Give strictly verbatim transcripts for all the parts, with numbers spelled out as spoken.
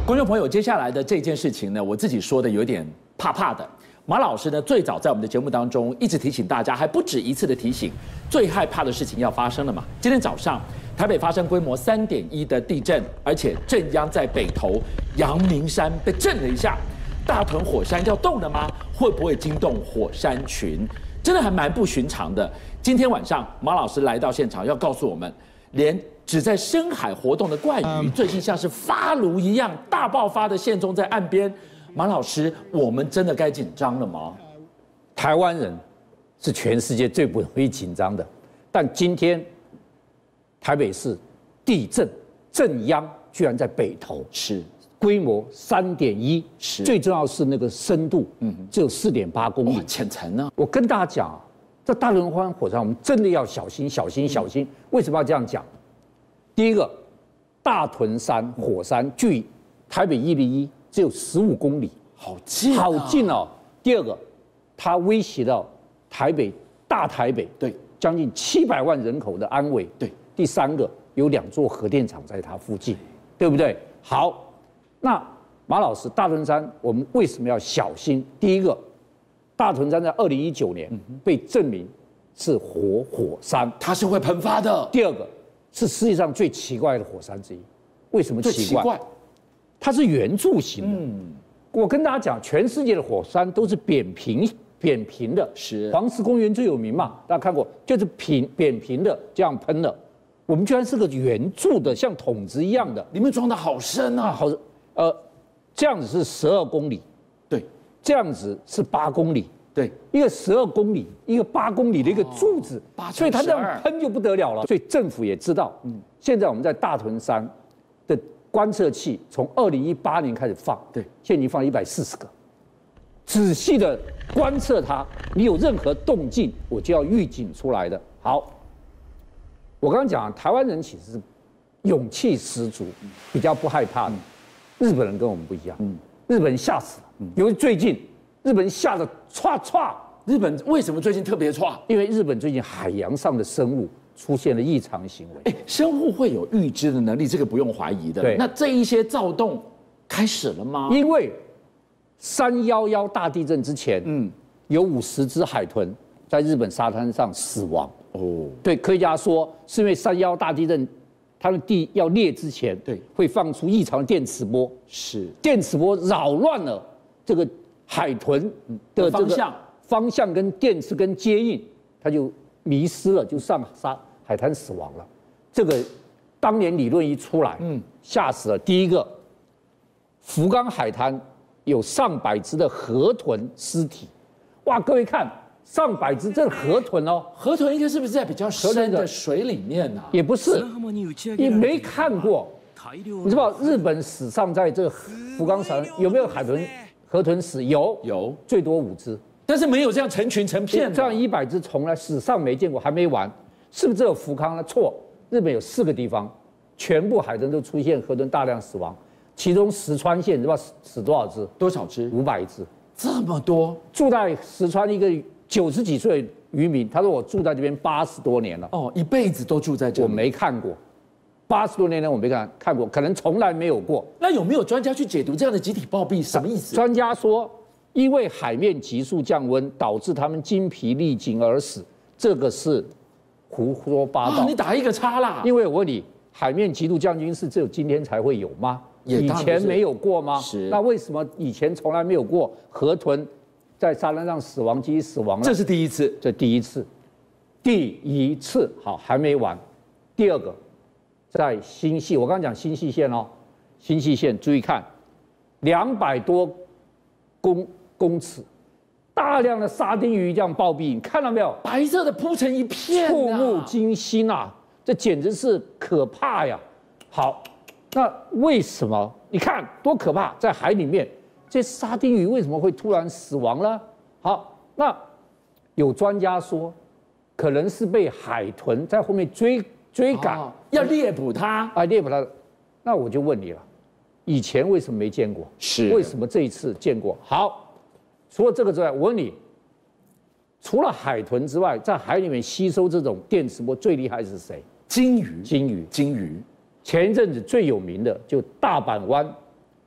观众朋友，接下来的这件事情呢，我自己说的有点怕怕的。马老师呢，最早在我们的节目当中一直提醒大家，还不止一次的提醒，最害怕的事情要发生了嘛。今天早上，台北发生规模三点一的地震，而且震央在北投阳明山被震了一下。大屯火山要动了吗？会不会惊动火山群？真的还蛮不寻常的。今天晚上，马老师来到现场，要告诉我们，连只在深海活动的怪鱼，最近像是发炉一样大爆发的现踪在岸边。马老师，我们真的该紧张了吗？ 台湾人是全世界最不容易紧张的，但今天台北市地震震央居然在北投， 是规模三点一， 是最重要是那个深度，嗯，只有四点八公里， 浅层呢。 我跟大家讲啊，这大屯湾火山我们真的要小心，小心，小心。嗯、为什么要这样讲？第一个，大屯山火山距台北一零一只有十五公里， 好近、啊， 好近哦。第二个，它威胁到台北大台北， 对， 将近七百万人口的安危， 对。 第三个，有两座核电厂在它附近，对不对？好，那马老师，大屯山我们为什么要小心？第一个，大屯山在二零一九年被证明是活火山， 它是会喷发的。 第二个，是世界上最奇怪的火山之一。为什么奇怪？ 奇怪， 它是圆柱形的。嗯，我跟大家讲，全世界的火山都是扁平扁平的。 是， 黄石公园最有名嘛，大家看过，就是平扁平的这样喷的。我们居然是个圆柱的，像筒子一样的， 里面装的好深啊！ 好，呃，这样子是十二公里， 对， 这样子是八公里。 对， 一个十二公里，一个八公里的一个柱子， 哦、 所以它这样喷就不得了了。所以政府也知道，嗯，现在我们在大屯山的观测器从二零一八年开始放， 对， 现在已经放了一百四十个，仔细的观测它，你有任何动静，我就要预警出来的。好，我刚刚讲，台湾人其实是勇气十足，比较不害怕的。嗯、日本人跟我们不一样，嗯，日本人吓死了，嗯、因为最近。日本吓得唰唰， 日本为什么最近特别唰？ 因为日本最近海洋上的生物出现了异常行为。 哎，生物会有预知的能力，这个不用怀疑的。 对， 那这一些躁动开始了吗？ 因为三一一大地震之前，嗯，有五十只海豚在日本沙滩上死亡。哦，对，科学家说是因为三一一大地震，它的地要裂之前， 对， 会放出异常电磁波， 是电磁波扰乱了这个。海豚的这个方向跟电磁跟接应，它就迷失了，就上沙海滩死亡了。这个当年理论一出来，嗯，吓死了。第一个，福冈海滩有上百只的河豚尸体，哇，各位看，上百只这是河豚哦， 河豚应该是不是在比较深的水里面呢、啊？ 也不是，你没看过。你知道日本史上在这个福冈海有没有海豚？河豚死有有最多五只， 但是没有这样成群成片， 这样一百只从来史上没见过，还没完，是不是只有福冈呢？错，日本有四个地方，全部海豚都出现河豚大量死亡，其中石川县你知道死多少只？ 多少只？ 五百只， 这么多。 住在石川一个九十几岁的渔民，他说我住在这边八十多年了， 哦，一辈子都住在这里， 我没看过。八十多年来我没看看过，可能从来没有过。 那有没有专家去解读这样的集体暴毙什么意思？ 专家说，因为海面急速降温，导致他们精疲力尽而死，这个是胡说八道。 啊、你打一个叉啦！ 因为我问你，海面极度降温是只有今天才会有吗？ 也以前没有过吗？ 是。 那为什么以前从来没有过河豚在沙滩上死亡及死亡呢？ 这是第一次， 这第一次，第一次。好，还没完，第二个。在新系，我刚刚讲新系线哦，新系线注意看，两百多公公尺，大量的沙丁鱼这样暴毙，你看到没有？ 白色的铺成一片、啊， 触目惊心啊！这简直是可怕呀！好，那为什么？你看多可怕，在海里面，这沙丁鱼为什么会突然死亡呢？好，那有专家说，可能是被海豚在后面追。追赶、哦、 要猎捕它啊，猎捕它。那我就问你了，以前为什么没见过？ 是为什么这一次见过？好，除了这个之外，我问你，除了海豚之外，在海里面吸收这种电磁波最厉害是谁？ 鲸鱼。 鲸鱼， 鲸鱼。 前一阵子最有名的就大阪湾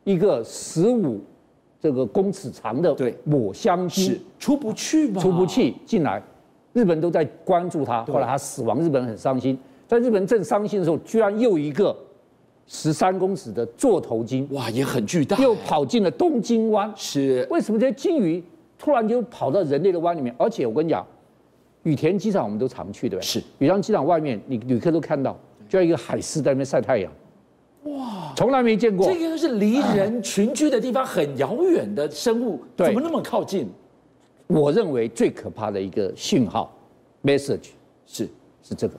一个十五这个公尺长的抹香鲸出不去嘛， 出不去进来，日本都在关注他。后来他死亡，日本人很伤心。在日本正伤心的时候，居然又一个十三公尺的座头鲸， 哇，也很巨大， 又跑进了东京湾。 是为什么这些鲸鱼突然就跑到人类的湾里面？而且我跟你讲，羽田机场我们都常去，对吧？ 是羽田机场外面，你旅客都看到，就一个海狮在那边晒太阳。哇，从来没见过。 这个是离人群居的地方很遥远的生物，怎么那么靠近？ 我认为最可怕的一个讯号 ，message 是是这个。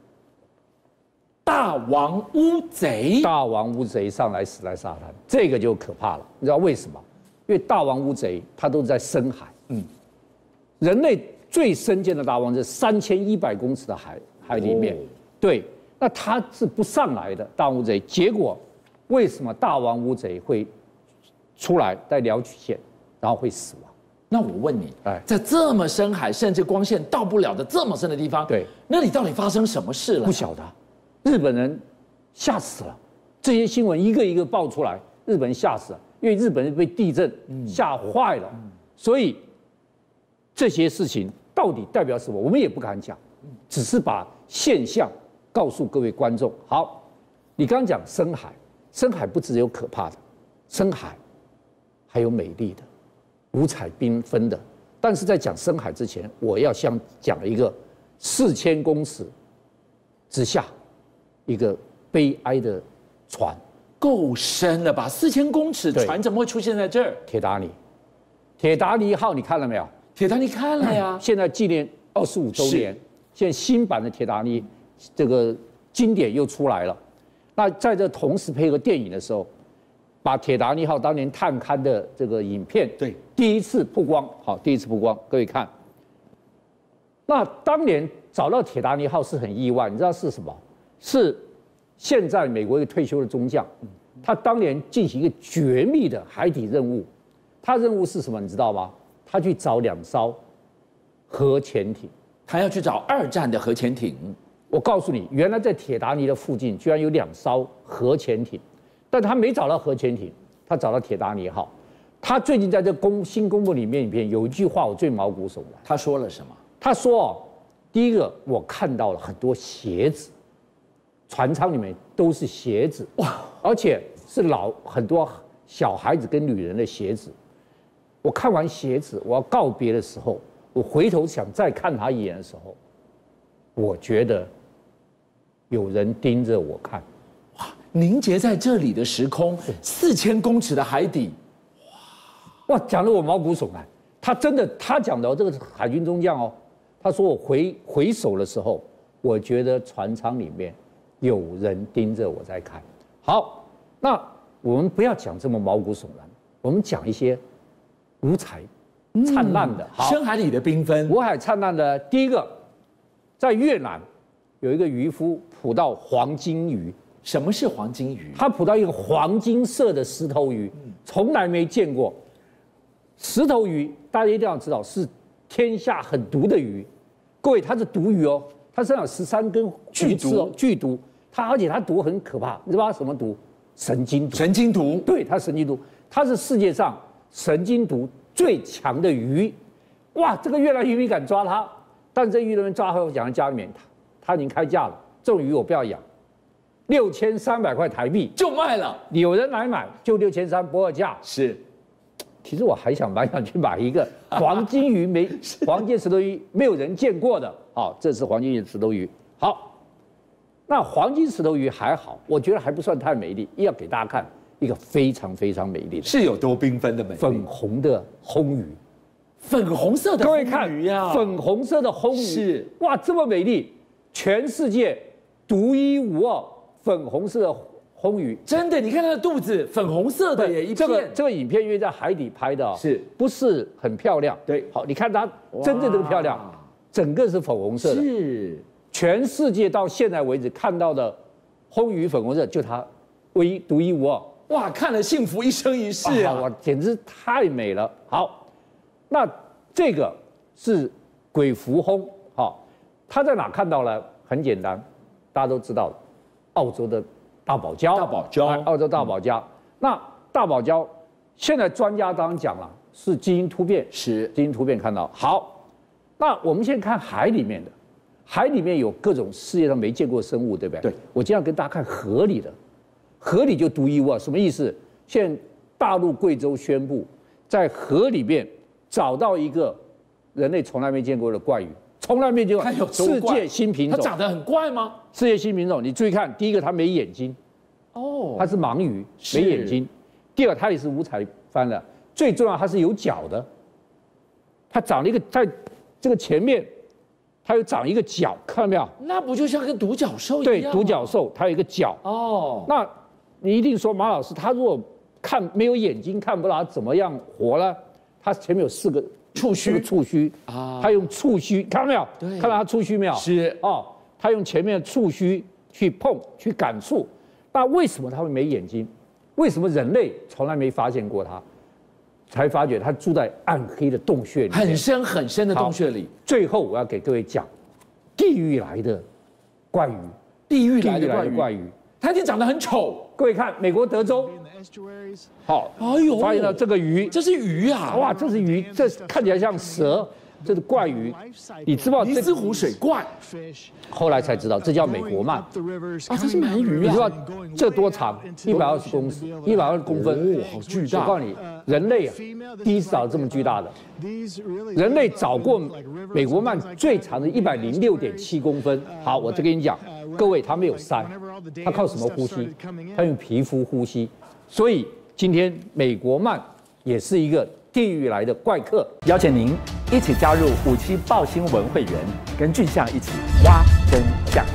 大王乌贼， 大王乌贼上来死在沙滩，这个就可怕了。你知道为什么？因为大王乌贼它都是在深海，嗯，人类最深见的大王是三千一百公尺的海海里面，哦、对，那它是不上来的大王乌贼。结果为什么大王乌贼会出来在寮曲线，然后会死亡？ 那我问你，哎，在这么深海，甚至光线到不了的这么深的地方， 对， 那里到底发生什么事了？ 不晓得。日本人吓死了，这些新闻一个一个爆出来，日本人吓死了，因为日本人被地震吓坏了，嗯、所以这些事情到底代表什么，我们也不敢讲，只是把现象告诉各位观众。好，你刚刚讲深海，深海不只有可怕的，深海还有美丽的、五彩缤纷的。但是在讲深海之前，我要先讲一个四千公尺之下。一个悲哀的船， 够深了吧？四千公尺船怎么会出现在这儿？ 铁达尼，铁达尼号你看了没有？ 铁达尼看了呀。 现在纪念二十五周年，现在新版的铁达尼这个经典又出来了。那在这同时配合电影的时候，把铁达尼号当年探勘的这个影片， 对， 第一次曝光，好，第一次曝光，各位看。那当年找到铁达尼号是很意外，你知道是什么？是现在美国一个退休的中将，他当年进行一个绝密的海底任务，他任务是什么？你知道吗？他去找两艘核潜艇， 他要去找二战的核潜艇。 我告诉你，原来在铁达尼的附近居然有两艘核潜艇，但他没找到核潜艇，他找到铁达尼号。他最近在这公新公布里面影片有一句话我最毛骨悚然， 他说了什么？ 他说哦，第一个我看到了很多鞋子。船舱里面都是鞋子哇，而且是老很多小孩子跟女人的鞋子。我看完鞋子，我要告别的时候，我回头想再看他一眼的时候，我觉得有人盯着我看。 哇，凝结在这里的时空，四千公尺的海底， 哇，哇，讲得我毛骨悚然。他真的，他讲的这个海军中将哦，他说我回回首的时候，我觉得船舱里面。有人盯着我在看。好，那我们不要讲这么毛骨悚然，我们讲一些五彩灿烂的。 嗯、深海里的缤纷， 五彩灿烂的。第一个，在越南有一个渔夫捕到黄金鱼。 什么是黄金鱼？ 他捕到一个黄金色的石头鱼，从来没见过。石头鱼大家一定要知道是天下很毒的鱼，各位，它是毒鱼哦。它身上有十三根剧毒， 剧毒，它而且它毒很可怕，你知道它什么毒？神经毒。 神经毒， 对，它神经毒，它是世界上神经毒最强的鱼。哇，这个越南渔民敢抓它，但这渔人抓后养在家里面，它它已经开价了，这种鱼我不要养，六千三百块台币就卖了， 有人来买就六千三不二价。 是， 其实我还想蛮想去买一个黄金鱼没黄金石头鱼没有人见过的。好，这是黄金石头鱼。好，那黄金石头鱼还好，我觉得还不算太美丽。要给大家看一个非常非常美丽的， 是有多缤纷的美丽？ 粉红的红鱼， 粉红色的各位看鱼呀， 粉红色的红鱼是哇，这么美丽，全世界独一无二，粉红色的红鱼， 真的，你看它的肚子粉红色的耶，一片。 这个这个影片因为在海底拍的， 是不是很漂亮？ 对， 好，你看它真正这个漂亮。整个是粉红色的， 是全世界到现在为止看到的红鱼粉红色，就它唯一独一无二。 哇，看了幸福一生一世啊！ 哇，简直太美了。好，那这个是鬼蝠魟，好，它在哪看到呢？很简单，大家都知道，澳洲的大堡礁， 大堡礁， 澳洲大堡礁。那大堡礁，现在专家当然讲了是基因突变， 是基因突变看到。好，那我们现在看海里面的，海里面有各种世界上没见过的生物，对不对？ 对。 我今天要跟大家看河里的，河里就独一无二，什么意思？现在大陆贵州宣布，在河里面找到一个人类从来没见过的怪鱼。从来没见过， 它有世界新品种， 它长得很怪吗？ 世界新品种，你注意看，第一个它没眼睛， 哦， 它是盲鱼，没眼睛；第二，它也是五彩斑的，最重要它是有角的，它长了一个在这个前面，它有长一个角，看到没有？ 那不就像跟独角兽一样？ 对，独角兽它有一个角。哦，那你一定说马老师，他如果看没有眼睛看不到，怎么样活呢？它前面有四个。触须，触须啊，他用触须，看到没有？ 对， 看到他触须没有？ 是哦，他用前面的触须去碰、去感触。那为什么他会没眼睛？为什么人类从来没发现过他？才发觉他住在暗黑的洞穴里， 很深很深的洞穴里。 最后我要给各位讲，地狱来的怪鱼， 地狱来的怪鱼， 怪鱼， 它已经长得很丑。 各位看，美国德州。好， 哎呦， 发现了这个鱼， 这是鱼啊！ 哇，这是鱼，这看起来像蛇，这是怪鱼。你知道尼斯湖水怪？ 后来才知道，这叫美国鳗。 啊，这是鳗鱼啊！ 你知道这多长？一百二十公尺，一百二十公分， 哦，好巨大！ 我告诉你，人类啊，第一次找这么巨大的。人类找过美国鳗最长的一百零六点七公分。好，我再跟你讲，各位，它没有鳃，它靠什么呼吸？它用皮肤呼吸。所以今天美国鳗也是一个地狱来的怪客， 邀请您一起加入五七报新闻会员，跟俊相一起挖真相。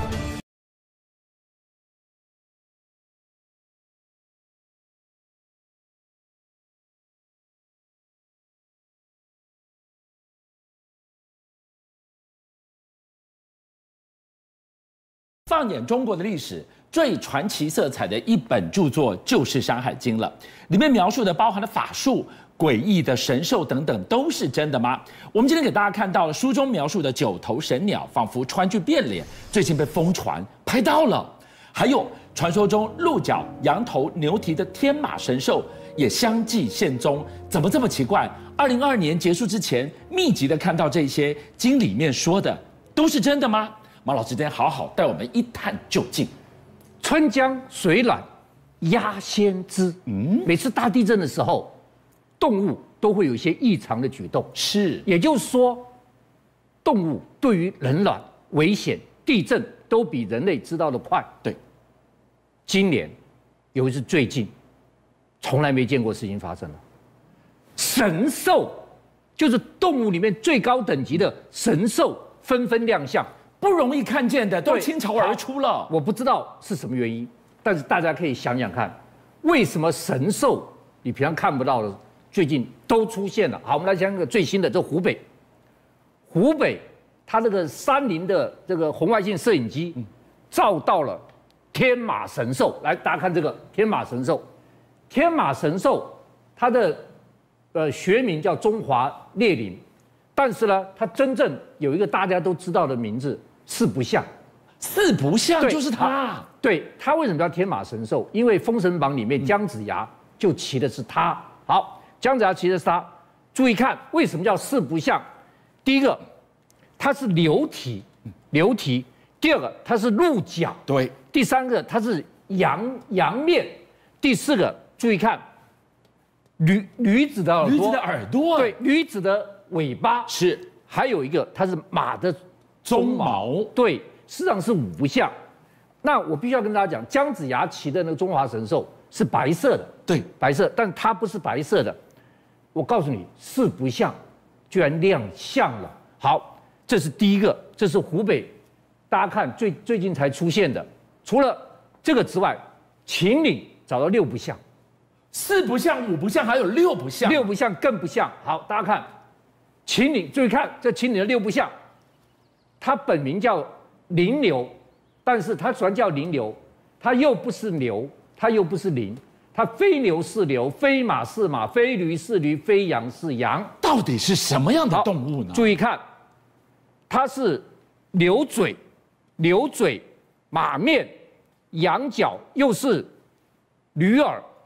放眼中国的历史，最传奇色彩的一本著作就是《山海经》了。里面描述的包含了法术、诡异的神兽等等，都是真的吗？我们今天给大家看到了书中描述的九头神鸟，仿佛川剧变脸，最近被疯传拍到了。还有传说中鹿角、羊头、牛蹄的天马神兽也相继现踪，怎么这么奇怪？二零二二年结束之前，密集的看到这些经里面说的都是真的吗？马老师今天好好带我们一探究竟。 春江水暖鸭先知。嗯，每次大地震的时候，动物都会有一些异常的举动。 是， 也就是说，动物对于冷暖、危险、地震都比人类知道的快。 对， 今年，尤其是最近，从来没见过事情发生了。神兽，就是动物里面最高等级的神兽，纷纷亮相。 不容易看见的都倾巢而出了。 我不知道是什么原因，但是大家可以想想看，为什么神兽你平常看不到的，最近都出现了？好，我们来讲一个最新的，这湖北，湖北它这个三菱的这个红外线摄影机照到了天马神兽。来，大家看这个天马神兽，天马神兽它的呃学名叫中华猎羚，但是呢，它真正有一个大家都知道的名字。四不像， 四不像就是他。 对，他为什么叫天马神兽？因为《封神榜》里面姜子牙就骑的是他。好，姜子牙骑的是他。注意看，为什么叫四不像？第一个，它是流蹄，流蹄；第二个，它是鹿角； 对； 第三个，它是羊羊面；第四个，注意看，驴驴子的耳朵， 驴子的耳朵， 对，驴子的尾巴是； 还有一个，它是马的。 鬃毛， 对，事实上是五不像。那我必须要跟大家讲，姜子牙骑的那个中华神兽是白色的， 对， 白色，但它不是白色的。我告诉你，四不像，居然亮相了。好，这是第一个，这是湖北，大家看最最近才出现的。除了这个之外，秦岭找到六不像， 四不像、五不像，还有六不像， 六不像更不像。好，大家看，秦岭，注意看这秦岭的六不像。它本名叫羚牛，但是它虽然叫羚牛，它又不是牛，它又不是羚，它非牛是牛，非马是马，非驴是驴，非羊是羊。 到底是什么样的动物呢？ 注意看，它是牛嘴、牛嘴、马面、羊角，又是驴耳，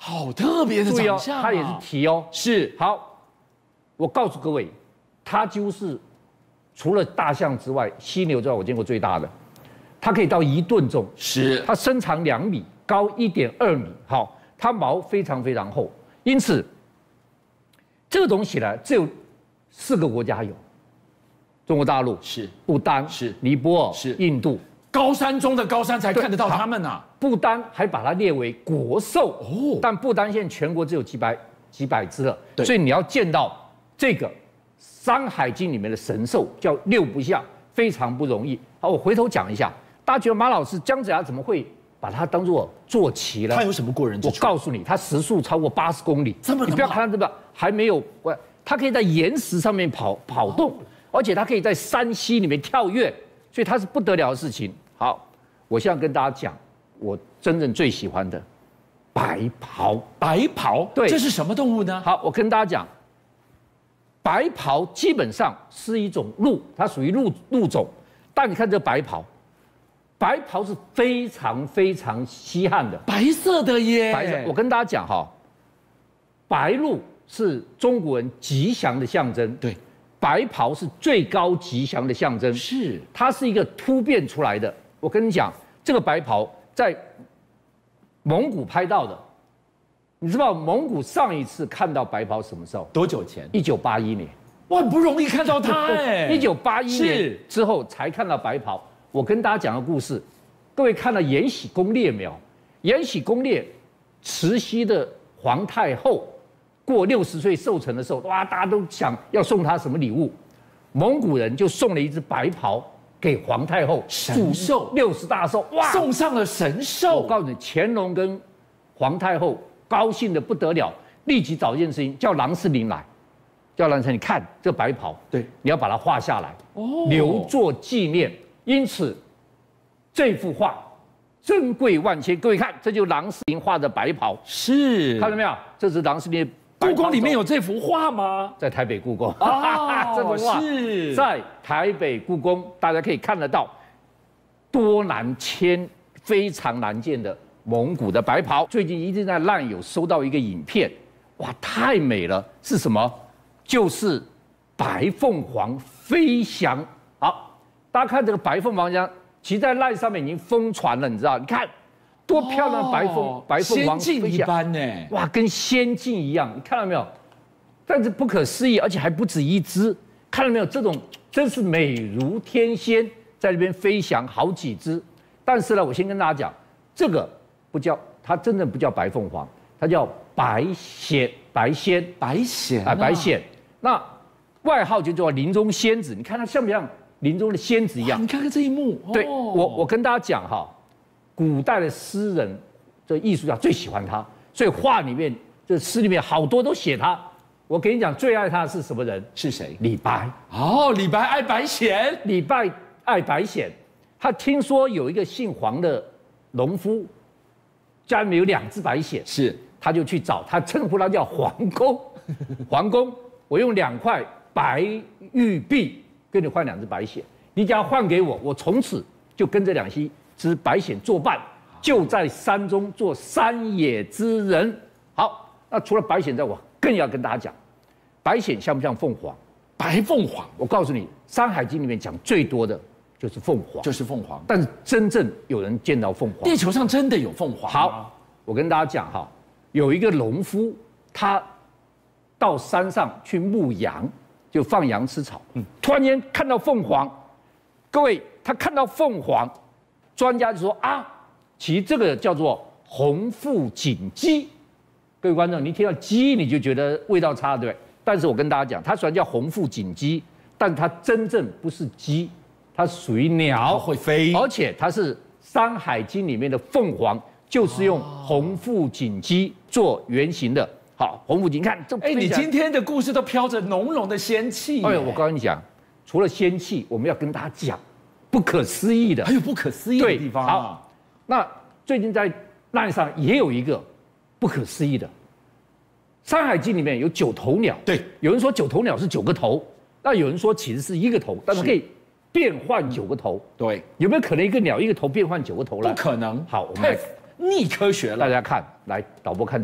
好特别的长相、啊， 它也是蹄哦。 是， 好，我告诉各位，它几乎是除了大象之外，犀牛之外，我见过最大的，它可以到一吨重。 是， 它身长两米，高一点二米。好，它毛非常非常厚，因此这个东西呢，只有四个国家有：中国大陆是， 不丹是， 尼泊尔是， 印度。 高山中的高山才看得到它们呐、啊。 不丹还把它列为国兽哦，但不丹现在全国只有几百几百只了，所以你要见到这个《山海经》里面的神兽叫六不像，非常不容易。好，我回头讲一下，大家觉得马老师姜子牙怎么会把它当作坐骑呢？ 它有什么过人之处？ 我告诉你，它时速超过八十公里， 这么你不要看它这个还没有，我它可以在岩石上面跑跑动，而且它可以在山溪里面跳跃，所以它是不得了的事情。好，我现在跟大家讲，我真正最喜欢的白袍。 白袍， 对， 这是什么动物呢？ 好，我跟大家讲，白袍基本上是一种鹿，它属于鹿鹿种。但你看这白袍，白袍是非常非常稀罕的， 白色的耶。 白色，我跟大家讲哈，白鹿是中国人吉祥的象征。 对。 白袍是最高吉祥的象征， 是它是一个突变出来的。我跟你讲，这个白袍在蒙古拍到的，你知道蒙古上一次看到白袍什么时候？ 多久前？ 一九八一年。 哇，很不容易看到它哎！ 一九八一年之后才看到白袍。我跟大家讲个故事，各位看到《延禧攻略》没有？《延禧攻略》，慈禧的皇太后过六十岁寿辰的时候，哇，大家都想要送她什么礼物？蒙古人就送了一只白袍给皇太后， 神兽六十大寿，哇， 送上了神兽。 我告诉你，乾隆跟皇太后高兴的不得了，立即找一件事情，叫郎世宁来，叫郎世宁，你看这白袍， 对， 你要把它画下来，哦，留作纪念。因此，这幅画珍贵万千。各位看，这就是郎世宁画的白袍， 是， 看到没有？这是郎世宁。 故宫里面有这幅画吗？ 在台北故宫。 哦， 这幅画是在台北故宫，大家可以看得到，多难牵，非常难见的蒙古的白袍。最近一直在烂友收到一个影片，哇，太美了！是什么？就是白凤凰飞翔。好，大家看这个白凤凰翔，其实在烂上面已经疯传了，你知道？你看。多漂亮的白凤、哦、白凤凰仙境一般呢！ 哇，跟仙境一样，你看到没有？但是不可思议，而且还不止一只，看到没有？这种真是美如天仙，在那边飞翔好几只。但是呢，我先跟大家讲，这个不叫它真正不叫白凤凰，它叫白仙，白仙， 白仙啊，白仙。那外号就叫林中仙子，你看它像不像林中的仙子一样？ 你看看这一幕， 哦、对我，我跟大家讲哈。古代的诗人，这艺术家最喜欢他，所以画里面、这诗里面好多都写他。我跟你讲，最爱他的是什么人？ 是谁？ 李白。 哦，李白爱白仙。 李白爱白仙，他听说有一个姓黄的农夫，家里面有两只白仙， 是， 他就去找他，称呼他叫黄公。黄公，我用两块白玉璧跟你换两只白仙，你只要换给我，我从此就跟这两只。只白仙作伴，就在山中做山野之人。好，那除了白仙之外，我更要跟大家讲，白仙像不像凤凰？ 白凤凰， 我告诉你，《山海经》里面讲最多的就是凤凰， 就是凤凰。 但是真正有人见到凤凰， 地球上真的有凤凰。 好，我跟大家讲哈，有一个农夫，他到山上去牧羊，就放羊吃草，嗯，突然间看到凤凰，各位，他看到凤凰。专家就说啊，其实这个叫做红腹锦鸡。各位观众，你听到鸡你就觉得味道差，对不对？但是我跟大家讲，它虽然叫红腹锦鸡，但它真正不是鸡，它属于鸟， 会飞， 而且它是《山海经》里面的凤凰，就是用红腹锦鸡做原型的。好，红腹锦，你看这， 哎，你今天的故事都飘着浓浓的仙气。 哎，我告诉你讲，除了仙气，我们要跟大家讲。不可思议的， 还有不可思议的地方、啊。 好，那最近在烂上也有一个不可思议的，《山海经》里面有九头鸟。 对， 有人说九头鸟是九个头，那有人说其实是一个头，但是可以变换九个头。 对， 有没有可能一个鸟一个头变换九个头呢？ 不可能。 好，我们来逆科学了。 大家看，来导播看这个，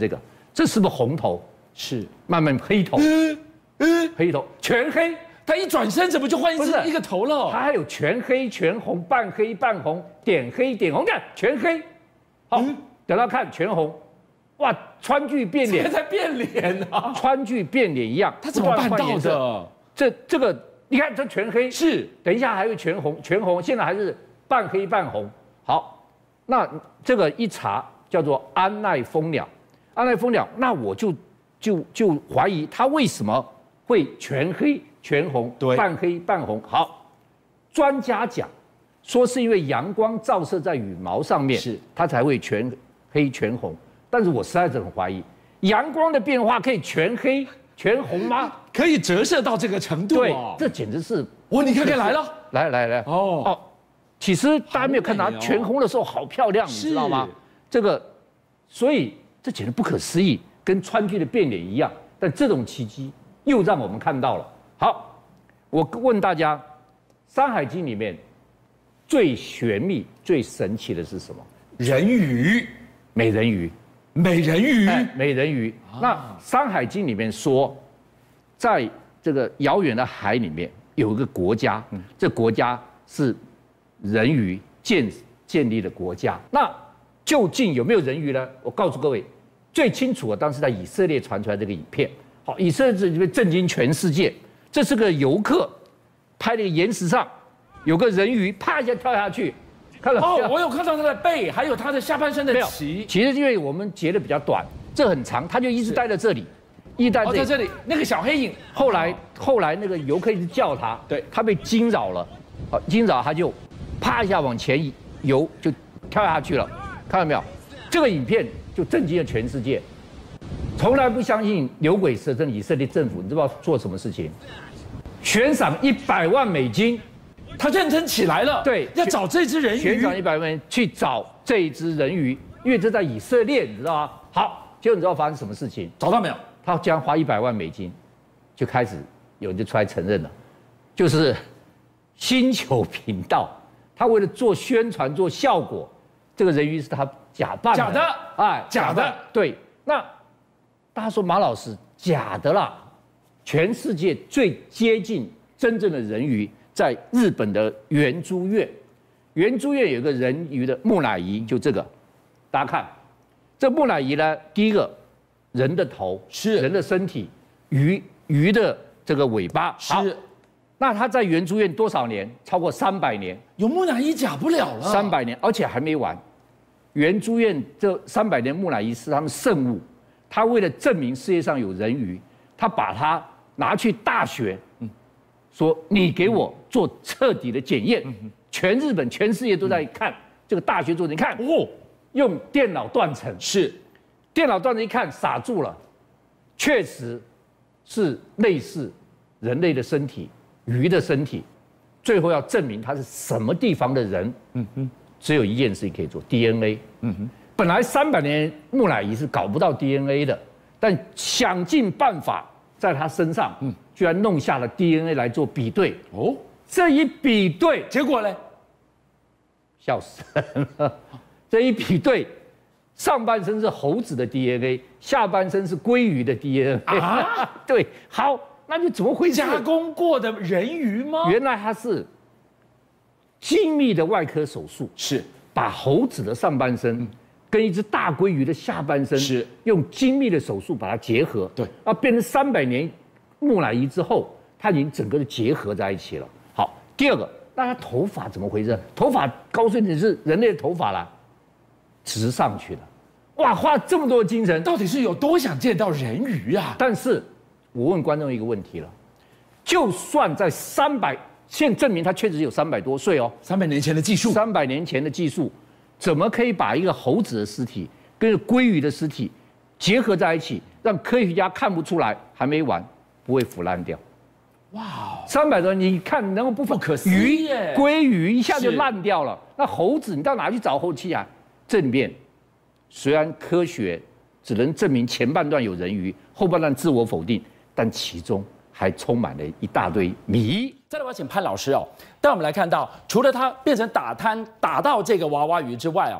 这是不是红头？ 是， 慢慢黑头， 嗯嗯， 黑头全黑。 他一转身怎么就换一只一个头了？ 它还有全黑、全红、半黑、半红、点黑、点红，看全黑。好，嗯、等到看全红，哇，川剧变脸， 在变脸啊！ 川剧变脸一样， 他怎么办到的？ 这这个，你看这全黑是， 等一下还会全红，全红，现在还是半黑半红。好，那这个一查叫做安奈蜂鸟，安奈蜂鸟，那我就就就怀疑它为什么会全黑全红， 对， 半黑半红。好，专家讲说是因为阳光照射在羽毛上面， 是它才会全黑全红。但是我实在是很怀疑，阳光的变化可以全黑全红吗？ 可以折射到这个程度哦， 这简直是哇！你看看来了， 来来来，哦哦，其实大家没有看到它全红的时候好漂亮，你知道吗？这个，所以这简直不可思议，跟川剧的变脸一样。但这种奇迹又让我们看到了。好，我问大家，《山海经》里面最玄秘、最神奇的是什么？ 人鱼， 美人鱼， 美人鱼， 美人鱼。那《山海经》里面说，在这个遥远的海里面有一个国家，嗯、这国家是人鱼建建立的国家。那究竟有没有人鱼呢？我告诉各位，最清楚的当时在以色列传出来这个影片。好，以色列这边震惊全世界。这是个游客拍了一个岩石上有个人鱼，啪一下跳下去，看了哦，我有看到他的背，还有他的下半身的鳍。 其实因为我们截的比较短，这很长，他就一直待在这里。一待在这里，那个小黑影。 后来，后来那个游客一直叫他， 对， 他被惊扰了，啊，惊扰他就，啪一下往前游，就跳下去了，看到没有？这个影片就震惊了全世界，从来不相信牛鬼蛇神。以色列政府，你知道做什么事情？悬赏一百万美金， 他认真起来了， 对， 要找这只人鱼， 悬赏一百万去找这一只人鱼，因为这在以色列，你知道吗？好，结果你知道发生什么事情？ 找到没有？ 他竟然花一百万美金，就开始有人就出来承认了，就是星球频道，他为了做宣传、做效果，这个人鱼是他假扮的， 假的， 哎， 假的， 对。那大家说马老师假的啦，全世界最接近真正的人鱼，在日本的圆珠院，圆珠院有一个人鱼的木乃伊，就这个，大家看，这木乃伊呢，第一个。人的头是人的身体，鱼鱼的这个尾巴是。 那他在圆珠院多少年？超过三百年。 有木乃伊假不了了。 三百年，而且还没完。圆珠院这三百年木乃伊是他们圣物，他为了证明世界上有人鱼，他把它拿去大学，嗯，说你给我做彻底的检验，嗯、全日本、全世界都在看这个大学做，你看哦，用电脑断层是。 电脑断层一看傻住了，确实是类似人类的身体、鱼的身体，最后要证明它是什么地方的人，嗯哼，只有一件事情可以做 D N A， 嗯哼，本来三百年木乃伊是搞不到 D N A 的，但想尽办法在他身上，嗯，居然弄下了 D N A 来做比对，哦，这一比对， 结果呢， 笑死人了，这一比对。上半身是猴子的 D N A， 下半身是鲑鱼的 D N A。啊，对，好，那就怎么回事？ 加工过的人鱼吗？ 原来它是精密的外科手术， 是把猴子的上半身跟一只大鲑鱼的下半身， 是用精密的手术把它结合。 对， 啊，变成三百年木乃伊之后，它已经整个的结合在一起了。好，第二个，那它头发怎么回事？头发告诉你是人类的头发啦。直上去了，哇！花这么多的精神， 到底是有多想见到人鱼啊？ 但是，我问观众一个问题了：就算在三百，现证明他确实有三百多岁哦， 三百年前的技术， 三百年前的技术，怎么可以把一个猴子的尸体跟鲑鱼的尸体结合在一起，让科学家看不出来？还没完，不会腐烂掉。哇！三百多，你看能够不不可思议耶？ 鲑鱼一下就烂掉了，那猴子你到哪去找后期啊？这里面虽然科学只能证明前半段有人鱼，后半段自我否定，但其中还充满了一大堆谜。 再来，我要请潘老师哦，带我们来看到，除了它变成打摊打到这个娃娃鱼之外哦，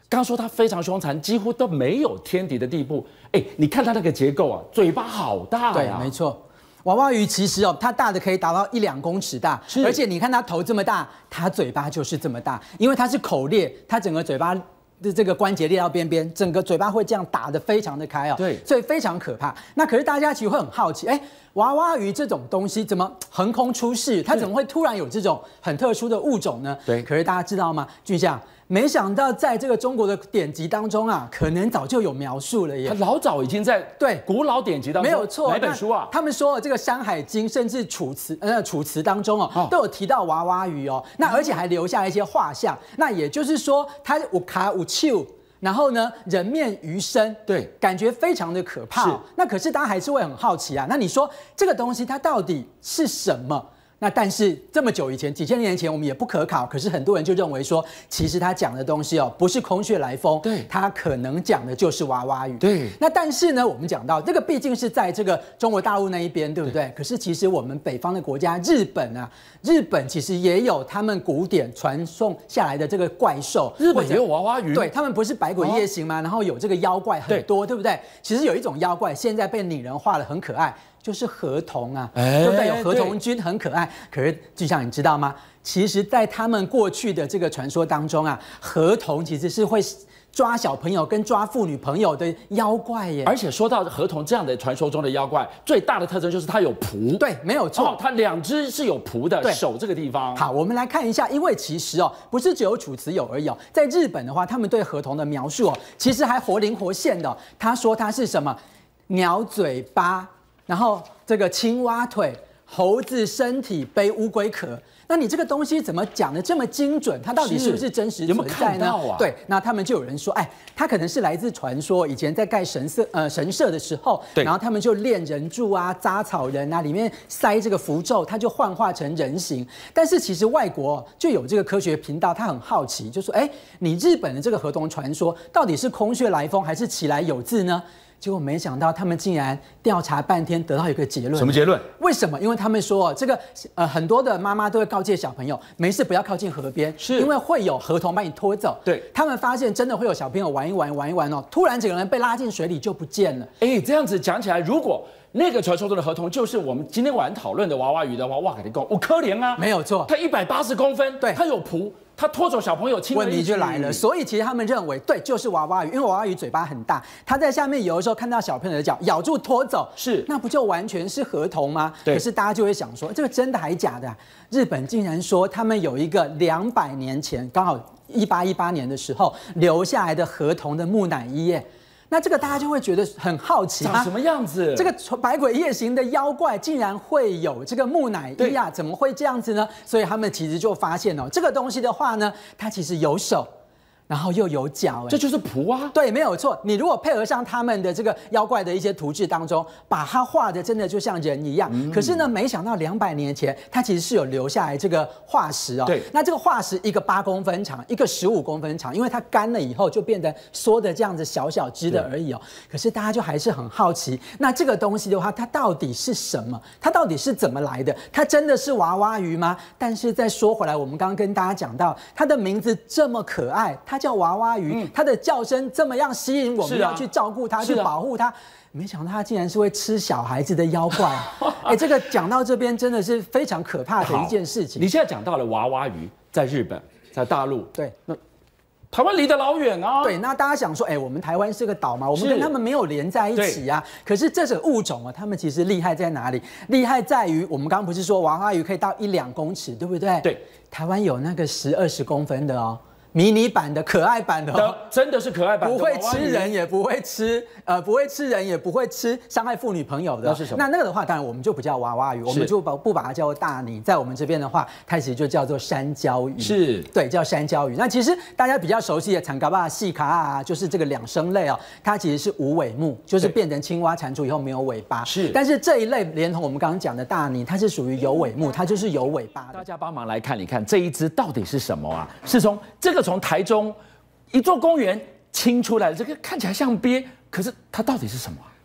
刚刚说它非常凶残，几乎都没有天敌的地步。哎，你看它那个结构啊，嘴巴好大呀。 对，没错。娃娃鱼其实哦，它大的可以达到一两公尺大，而且你看它头这么大，它嘴巴就是这么大，因为它是口裂，它整个嘴巴的这个关节裂到边边，整个嘴巴会这样打得非常的开哦， 对， 所以非常可怕。那可是大家其实会很好奇，哎，娃娃鱼这种东西怎么横空出世？它怎么会突然有这种很特殊的物种呢？ 对， 可是大家知道吗，俊相？没想到在这个中国的典籍当中啊，可能早就有描述了耶。 它老早已经在对古老典籍当中， 没有错。 哪本书啊？ 他们说这个《山海经》甚至楚辞呃楚辞当中哦，哦都有提到娃娃鱼哦。那而且还留下一些画像。那也就是说，它五卡五丘，然后呢人面鱼身， 对， 感觉非常的可怕、哦。那可是大家还是会很好奇啊。那你说这个东西它到底是什么？那但是这么久以前，几千年前我们也不可考，可是很多人就认为说，其实他讲的东西哦，不是空穴来风， 对， 他可能讲的就是娃娃鱼。 对。 那但是呢，我们讲到这个毕竟是在这个中国大陆那一边，对不对？对可是其实我们北方的国家日本啊，日本其实也有他们古典传送下来的这个怪兽， 日本也有娃娃鱼， 对他们不是百鬼夜行吗？哦、然后有这个妖怪很多， 对, 对不对？其实有一种妖怪现在被拟人化了，很可爱。就是河童啊，对不对？有河童君很可爱。可是就像你知道吗？其实，在他们过去的这个传说当中啊，河童其实是会抓小朋友跟抓妇女朋友的妖怪耶。 而且说到河童这样的传说中的妖怪，最大的特征就是它有蹼。 对，没有错， 哦、它两只是有蹼的，手这个地方。 好，我们来看一下，因为其实哦，不是只有楚辞有而已哦，在日本的话，他们对河童的描述哦，其实还活灵活现的、哦。他说它是什么？鸟嘴巴。然后这个青蛙腿、猴子身体背乌龟壳，那你这个东西怎么讲的这么精准？它到底是不是真实存在呢？ 有没有看到啊？ 对，那他们就有人说，哎，它可能是来自传说，以前在盖神社呃神社的时候，然后他们就炼人柱啊、扎草人啊，里面塞这个符咒，它就幻化成人形。但是其实外国就有这个科学频道，他很好奇，就说，哎，你日本的这个河童传说到底是空穴来风还是其来有自呢？结果没想到，他们竟然调查半天，得到一个结论。 什么结论？ 为什么？因为他们说，这个呃很多的妈妈都会告诫小朋友，没事不要靠近河边， 是因为会有河童把你拖走。 对， 他们发现真的会有小朋友玩一玩玩一玩哦，突然整个人被拉进水里就不见了。 哎，这样子讲起来，如果那个传说中的河童就是我们今天晚上讨论的娃娃鱼的话，哇，给你讲，我可怜啊， 没有错， 它一百八十公分， 对， 它有蹼。他拖走小朋友， 问题就来了。所以其实他们认为，对，就是娃娃鱼，因为娃娃鱼嘴巴很大，它在下面游的时候看到小朋友的脚，咬住拖走， 是， 那不就完全是河童吗？ 对。 可是大家就会想说，这个真的还假的、啊？日本竟然说他们有一个两百年前，刚好一八一八年的时候留下来的河童的木乃伊耶。那这个大家就会觉得很好奇， 长什么样子？ 这个百鬼夜行的妖怪竟然会有这个木乃伊啊？怎么会这样子呢？所以他们其实就发现哦，这个东西的话呢，它其实有手。然后又有脚， 这就是蹼啊！ 对，没有错。你如果配合上他们的这个妖怪的一些图志当中，把它画的真的就像人一样。嗯、可是呢，没想到两百年前，它其实是有留下来这个化石哦。 对， 那这个化石一个八公分长，一个十五公分长，因为它干了以后就变得缩的这样子小小只的而已哦。可是大家就还是很好奇，那这个东西的话，它到底是什么？它到底是怎么来的？它真的是娃娃鱼吗？但是再说回来，我们刚刚跟大家讲到，它的名字这么可爱，它叫娃娃鱼，嗯、它的叫声这么样吸引我们，要去照顾它，啊、去保护它。没想到它竟然是会吃小孩子的妖怪。哎，这个讲到这边真的是非常可怕的一件事情。 你现在讲到了娃娃鱼，在日本，在大陆， 对， 那台湾离得老远啊。 对，那大家想说，哎，我们台湾是个岛嘛，我们跟他们没有连在一起啊。可是这种物种啊，他们其实厉害在哪里？厉害在于我们刚刚不是说娃娃鱼可以到一两公尺，对不对？ 对， 台湾有那个十二十公分的哦。迷你版的、可爱版的、哦， 真的是可爱版的， 不会吃人，也不会吃，呃，不会吃人，也不会吃伤害妇女朋友的。 那是什么？ 那那个的话，当然我们就不叫娃娃鱼，我们就把不把它叫做大鲵，在我们这边的话，它其实就叫做山椒鱼。 是， 对，叫山椒鱼。那其实大家比较熟悉的产嘎巴、细卡啊，就是这个两生类哦，它其实是无尾目，就是变成青蛙蟾蜍以后没有尾巴。 是， 但是这一类连同我们刚刚讲的大鲵，它是属于有尾目，它就是有尾巴的。 大家帮忙来看，你看这一只到底是什么啊？是从这个从台中一座公园清出来的，这个看起来像鳖，可是它到底是什么啊？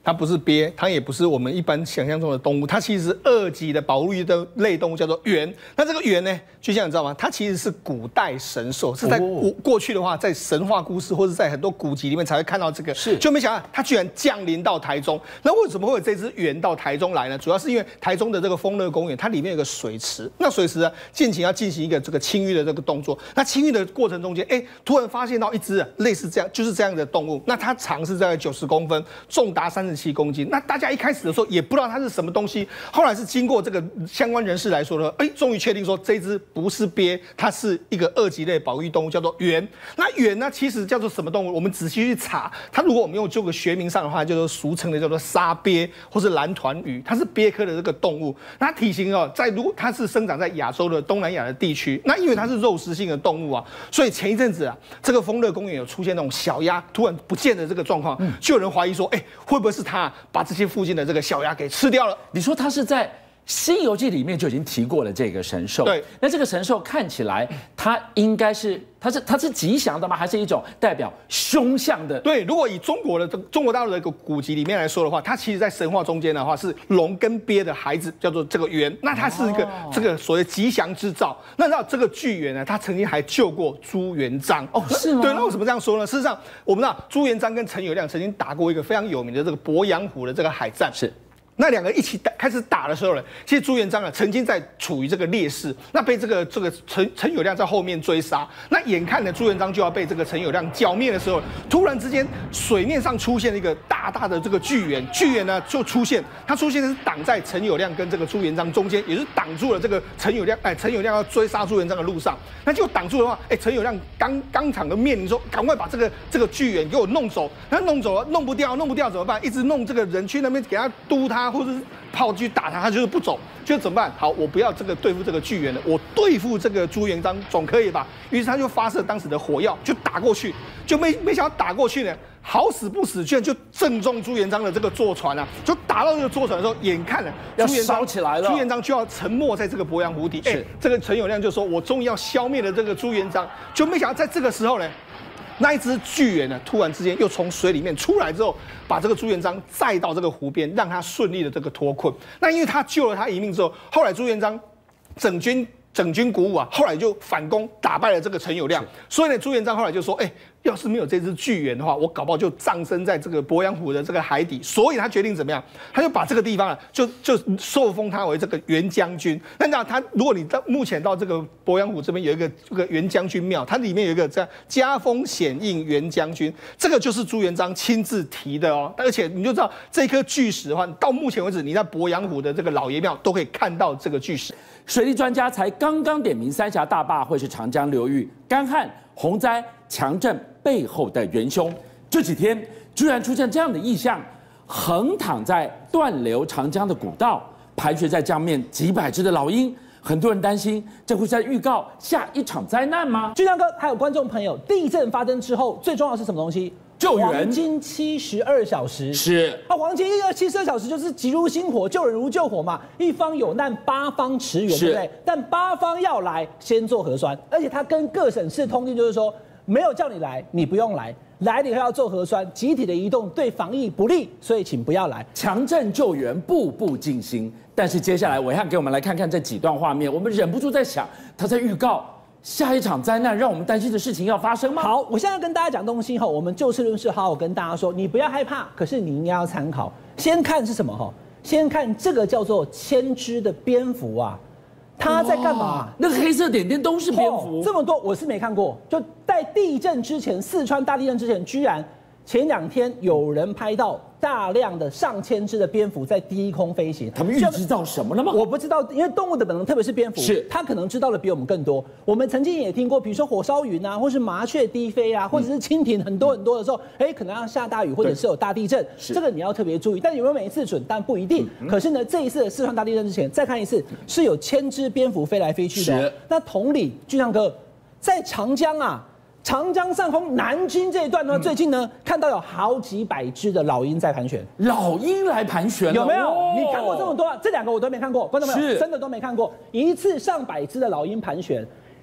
它不是鳖，它也不是我们一般想象中的动物，它其实是二级的保育的类动物，叫做螈。那这个螈呢，就像你知道吗？它其实是古代神兽，是在过过去的话，在神话故事或者在很多古籍里面才会看到这个。是，就没想到它居然降临到台中。那为什么会有这只螈到台中来呢？主要是因为台中的这个丰乐公园，它里面有个水池，那水池啊，近期要进行一个这个清淤的这个动作。那清淤的过程中间，哎，突然发现到一只类似这样，就是这样的动物。那它长是在九十公分，重达三十七公斤。那大家一开始的时候也不知道它是什么东西，后来是经过这个相关人士来说呢，哎，终于确定说这只不是鳖，它是一个二级类保育动物，叫做螈。那螈呢，其实叫做什么动物？我们仔细去查，它如果我们用这个学名上的话，叫做俗称的叫做沙鳖或是蓝团鱼，它是鳖科的这个动物。那它体型哦，在如果它是生长在亚洲的东南亚的地区，那因为它是肉食性的动物啊，所以前一阵子啊，这个丰乐公园有出现那种小鸭突然不见的这个状况，嗯、就有人怀疑说，哎，会不会是它把这些附近的这个小鸭给吃掉了？ 你说它是在《西游记》里面就已经提过了这个神兽， 对， 那这个神兽看起来它应该是它是它是吉祥的吗？还是一种代表凶相的？ 对，如果以中国的中国大陆的一个古籍里面来说的话，它其实在神话中间的话是龙跟鳖的孩子，叫做这个螈，那它是一个、哦、这个所谓吉祥之兆。那知道这个巨螈呢，它曾经还救过朱元璋哦，是吗？ 对，那为什么这样说呢？事实上，我们知道朱元璋跟陈友谅曾经打过一个非常有名的这个鄱阳湖的这个海战， 是。 那两个一起打开始打的时候呢，其实朱元璋啊曾经在处于这个劣势，那被这个这个陈陈友谅在后面追杀，那眼看着朱元璋就要被这个陈友谅剿灭的时候，突然之间水面上出现了一个大大的这个巨螈，巨螈呢就出现，它出现的是挡在陈友谅跟这个朱元璋中间，也是挡住了这个陈友谅，哎，陈友谅要追杀朱元璋的路上，那就挡住的话，哎，陈友谅刚当场的面临说，赶快把这个这个巨螈给我弄走，那弄走了，弄不掉，弄不掉怎么办？一直弄这个人去那边给他督他。或者是炮去打他，他就是不走，就怎么办？好，我不要这个对付这个巨螈了，我对付这个朱元璋总可以吧？于是他就发射当时的火药，就打过去，就没没想到打过去呢，好死不死，居然就正中朱元璋的这个坐船啊！就打到这个坐船的时候，眼看了要烧起来了， 朱元璋就要沉没在这个鄱阳湖底。哎、欸，这个陈友谅就说：“我终于要消灭了这个朱元璋。”就没想到在这个时候呢。那一只巨螈呢，突然之间又从水里面出来之后，把这个朱元璋载到这个湖边，让他顺利的这个脱困。那因为他救了他一命之后，后来朱元璋整军整军鼓舞啊，后来就反攻打败了这个陈友谅。所以呢，朱元璋后来就说：“哎、欸，要是没有这只巨螈的话，我搞不好就葬身在这个鄱阳湖的这个海底。”所以他决定怎么样？他就把这个地方啊，就就受封他为这个元将军。那那他，如果你到目前到这个鄱阳湖这边有一个这个元将军庙，它里面有一个这样加封显印元将军，这个就是朱元璋亲自提的哦。而且你就知道这颗巨石的话，到目前为止你在鄱阳湖的这个老爷庙都可以看到这个巨石。 水利专家才刚刚点名三峡大坝会是长江流域干旱、洪灾、强震背后的元凶，这几天居然出现这样的异象，横躺在断流长江的古道，盘旋在江面几百只的老鹰，很多人担心这会在预告下一场灾难吗？ 俊亮哥还有观众朋友，地震发生之后，最重要的是什么东西？ 救援， 黄金七十二小时是啊，黄金七十二小时就是急如星火，救人如救火嘛。一方有难，八方驰援，对不对？但八方要来，先做核酸，而且他跟各省市通令就是说，没有叫你来，你不用来。来了以后要做核酸，集体的移动对防疫不利，所以请不要来。 强震救援步步进行，但是接下来暐瀚给我们来看看这几段画面，我们忍不住在想，他在预告下一场灾难让我们担心的事情要发生吗？ 好，我现在要跟大家讲东西哈，我们就事论事，好好跟大家说，你不要害怕，可是你应该要参考。先看是什么哈？先看这个叫做千只的蝙蝠啊。他在干嘛？ 那个黑色点点都是蝙蝠， 哦，这么多我是没看过。就在地震之前，四川大地震之前，居然前两天有人拍到大量的上千只的蝙蝠在低空飞行。 他们预知到什么了吗？ 我不知道，因为动物的本能，特别是蝙蝠， 是它可能知道的比我们更多。我们曾经也听过，比如说火烧云啊，或是麻雀低飞啊，或者是蜻蜓很多很多的时候，哎、嗯，可能要下大雨，或者是有大地震，这个你要特别注意。但有没有每一次准？但不一定。嗯、可是呢，这一次的四川大地震之前，再看一次，是有千只蝙蝠飞来飞去的、哦。那同理，俊亮哥，在长江啊。长江上空南京这一段呢，嗯、最近呢看到有好几百只的老鹰在盘旋， 老鹰来盘旋， 有没有？哦、你看过这么多？这两个我都没看过，观众朋友真的都没看过。一次上百只的老鹰盘旋，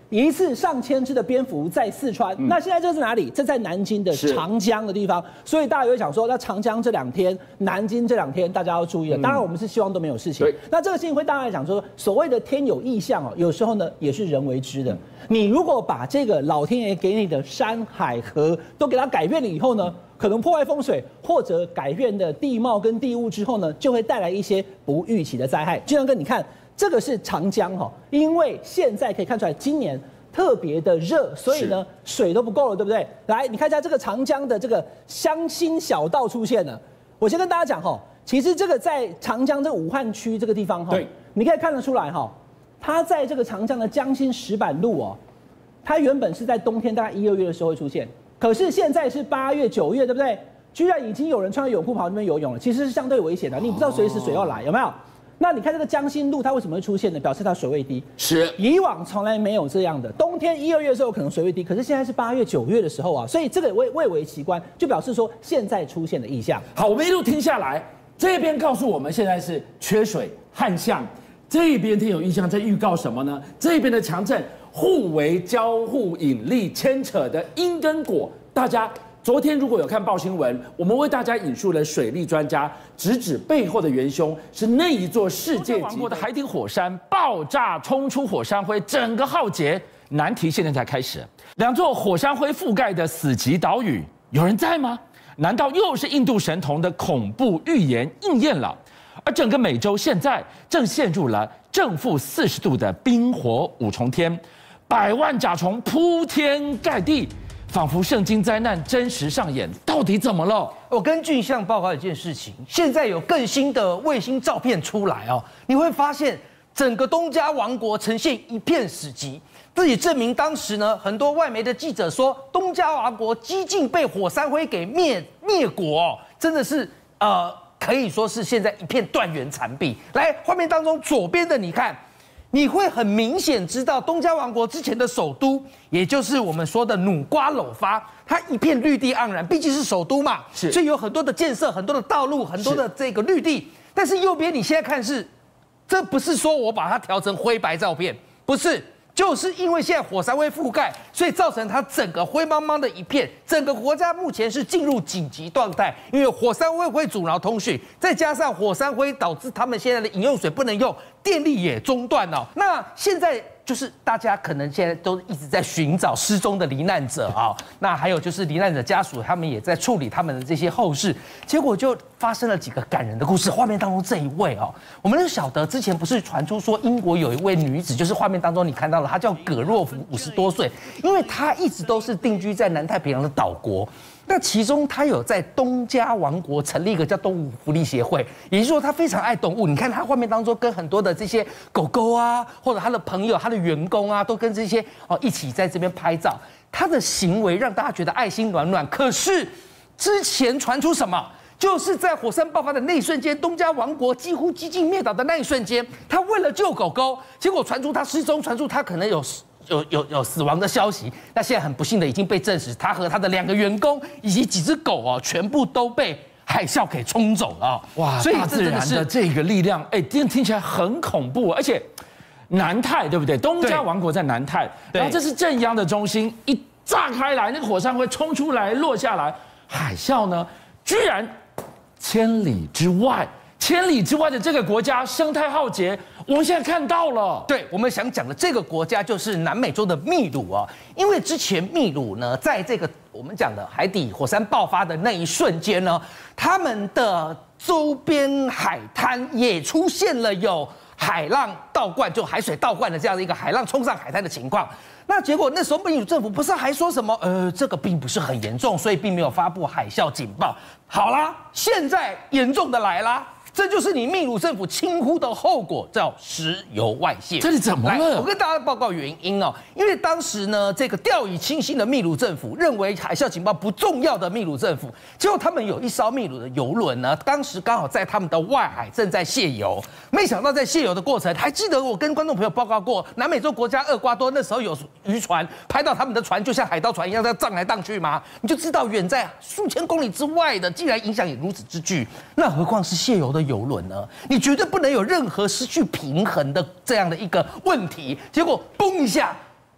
一次上千只的蝙蝠在四川。嗯、那现在这是哪里？这在南京的长江的地方。所以大家也会想说，那长江这两天，南京这两天大家要注意了。当然，我们是希望都没有事情。那这个事情会大概讲说，所谓的天有异象哦，有时候呢也是人为之的。嗯、你如果把这个老天爷给你的山海河都给它改变了以后呢？可能破坏风水或者改变的地貌跟地物之后呢，就会带来一些不预期的灾害。俊相哥，你看这个是长江哈，因为现在可以看出来今年特别的热，所以呢水都不够了，对不对？来，你看一下这个长江的这个湘新小道出现了。我先跟大家讲哈，其实这个在长江这个武汉区这个地方哈，你可以看得出来哈，它在这个长江的江心石板路哦，它原本是在冬天大概一二月的时候会出现。可是现在是八月、九月，对不对？居然已经有人穿着泳裤跑那边游泳了，其实是相对危险的。你不知道随时水要来，有没有？那你看这个江心路，它为什么会出现呢？表示它水位低。 是， 以往从来没有这样的。冬天一二月的时候可能水位低，可是现在是八月、九月的时候啊，所以这个未未为奇观，就表示说现在出现的异象。 好，我们一路听下来，这边告诉我们现在是缺水旱象，这边天有异象在预告什么呢？这边的强震。互为交互引力牵扯的因跟果，大家昨天如果有看报新闻，我们为大家引述了水利专家直指背后的元凶是那一座世界级的海底火山爆炸冲出火山灰，整个浩劫。难题现在才开始，两座火山灰覆盖的死寂岛屿，有人在吗？难道又是印度神童的恐怖预言应验了？而整个美洲现在正陷入了正负四十度的冰火五重天。百万甲虫铺天盖地，仿佛圣经灾难真实上演，到底怎么了？ 我跟俊相报告一件事情，现在有更新的卫星照片出来哦，你会发现整个东加王国呈现一片死寂。这也证明当时呢，很多外媒的记者说，东加王国几近被火山灰给灭灭国哦，真的是呃，可以说是现在一片断垣残壁。来，画面当中左边的你看。你会很明显知道东加王国之前的首都，也就是我们说的努瓜镂发，它一片绿地盎然，毕竟是首都嘛，是，所以有很多的建设、很多的道路、很多的这个绿地。但是右边你现在看是，这不是说我把它调成灰白照片，不是。就是因为现在火山灰覆盖，所以造成它整个灰茫茫的一片，整个国家目前是进入紧急状态，因为火山灰会阻挠通讯，再加上火山灰导致他们现在的饮用水不能用，电力也中断了。那现在就是大家可能现在都一直在寻找失踪的罹难者啊，那还有就是罹难者家属，他们也在处理他们的这些后事，结果就发生了几个感人的故事。画面当中这一位哦，我们就晓得之前不是传出说英国有一位女子，就是画面当中你看到了，她叫葛若夫，五十多岁，因为她一直都是定居在南太平洋的岛国。那其中，他有在东加王国成立一个叫动物福利协会，也就是说，他非常爱动物。你看他画面当中跟很多的这些狗狗啊，或者他的朋友、他的员工啊，都跟这些哦一起在这边拍照。他的行为让大家觉得爱心暖暖。可是之前传出什么？就是在火山爆发的那一瞬间，东加王国几乎几近灭岛的那一瞬间，他为了救狗狗，结果传出他失踪，传出他可能有。有有有死亡的消息，那现在很不幸的已经被证实，他和他的两个员工以及几只狗哦，全部都被海啸给冲走了。 哇，所以大自然的这个力量，哎，听听起来很恐怖，而且南太对不对？东加王国在南太，然后这是震央的中心，一炸开来，那个火山会冲出来落下来，海啸呢，居然千里之外。千里之外的这个国家生态浩劫，我们现在看到了。 对，我们想讲的这个国家就是南美洲的秘鲁啊，因为之前秘鲁呢，在这个我们讲的海底火山爆发的那一瞬间呢，他们的周边海滩也出现了有海浪倒灌，就海水倒灌的这样的一个海浪冲上海滩的情况。那结果那时候秘鲁政府不是还说什么，呃，这个并不是很严重，所以并没有发布海啸警报。好啦，现在严重的来啦。这就是你秘鲁政府轻忽的后果，叫石油外泄。 这里怎么了？ 我跟大家报告原因哦，因为当时呢，这个掉以轻心的秘鲁政府认为海啸警报不重要的秘鲁政府，结果他们有一艘秘鲁的游轮呢，当时刚好在他们的外海正在卸油，没想到在卸油的过程，还记得我跟观众朋友报告过，南美洲国家厄瓜多那时候有渔船拍到他们的船就像海盗船一样在荡来荡去吗？你就知道远在数千公里之外的，竟然影响也如此之巨，那何况是卸油的游轮呢？你绝对不能有任何失去平衡的这样的一个问题。结果嘣一下，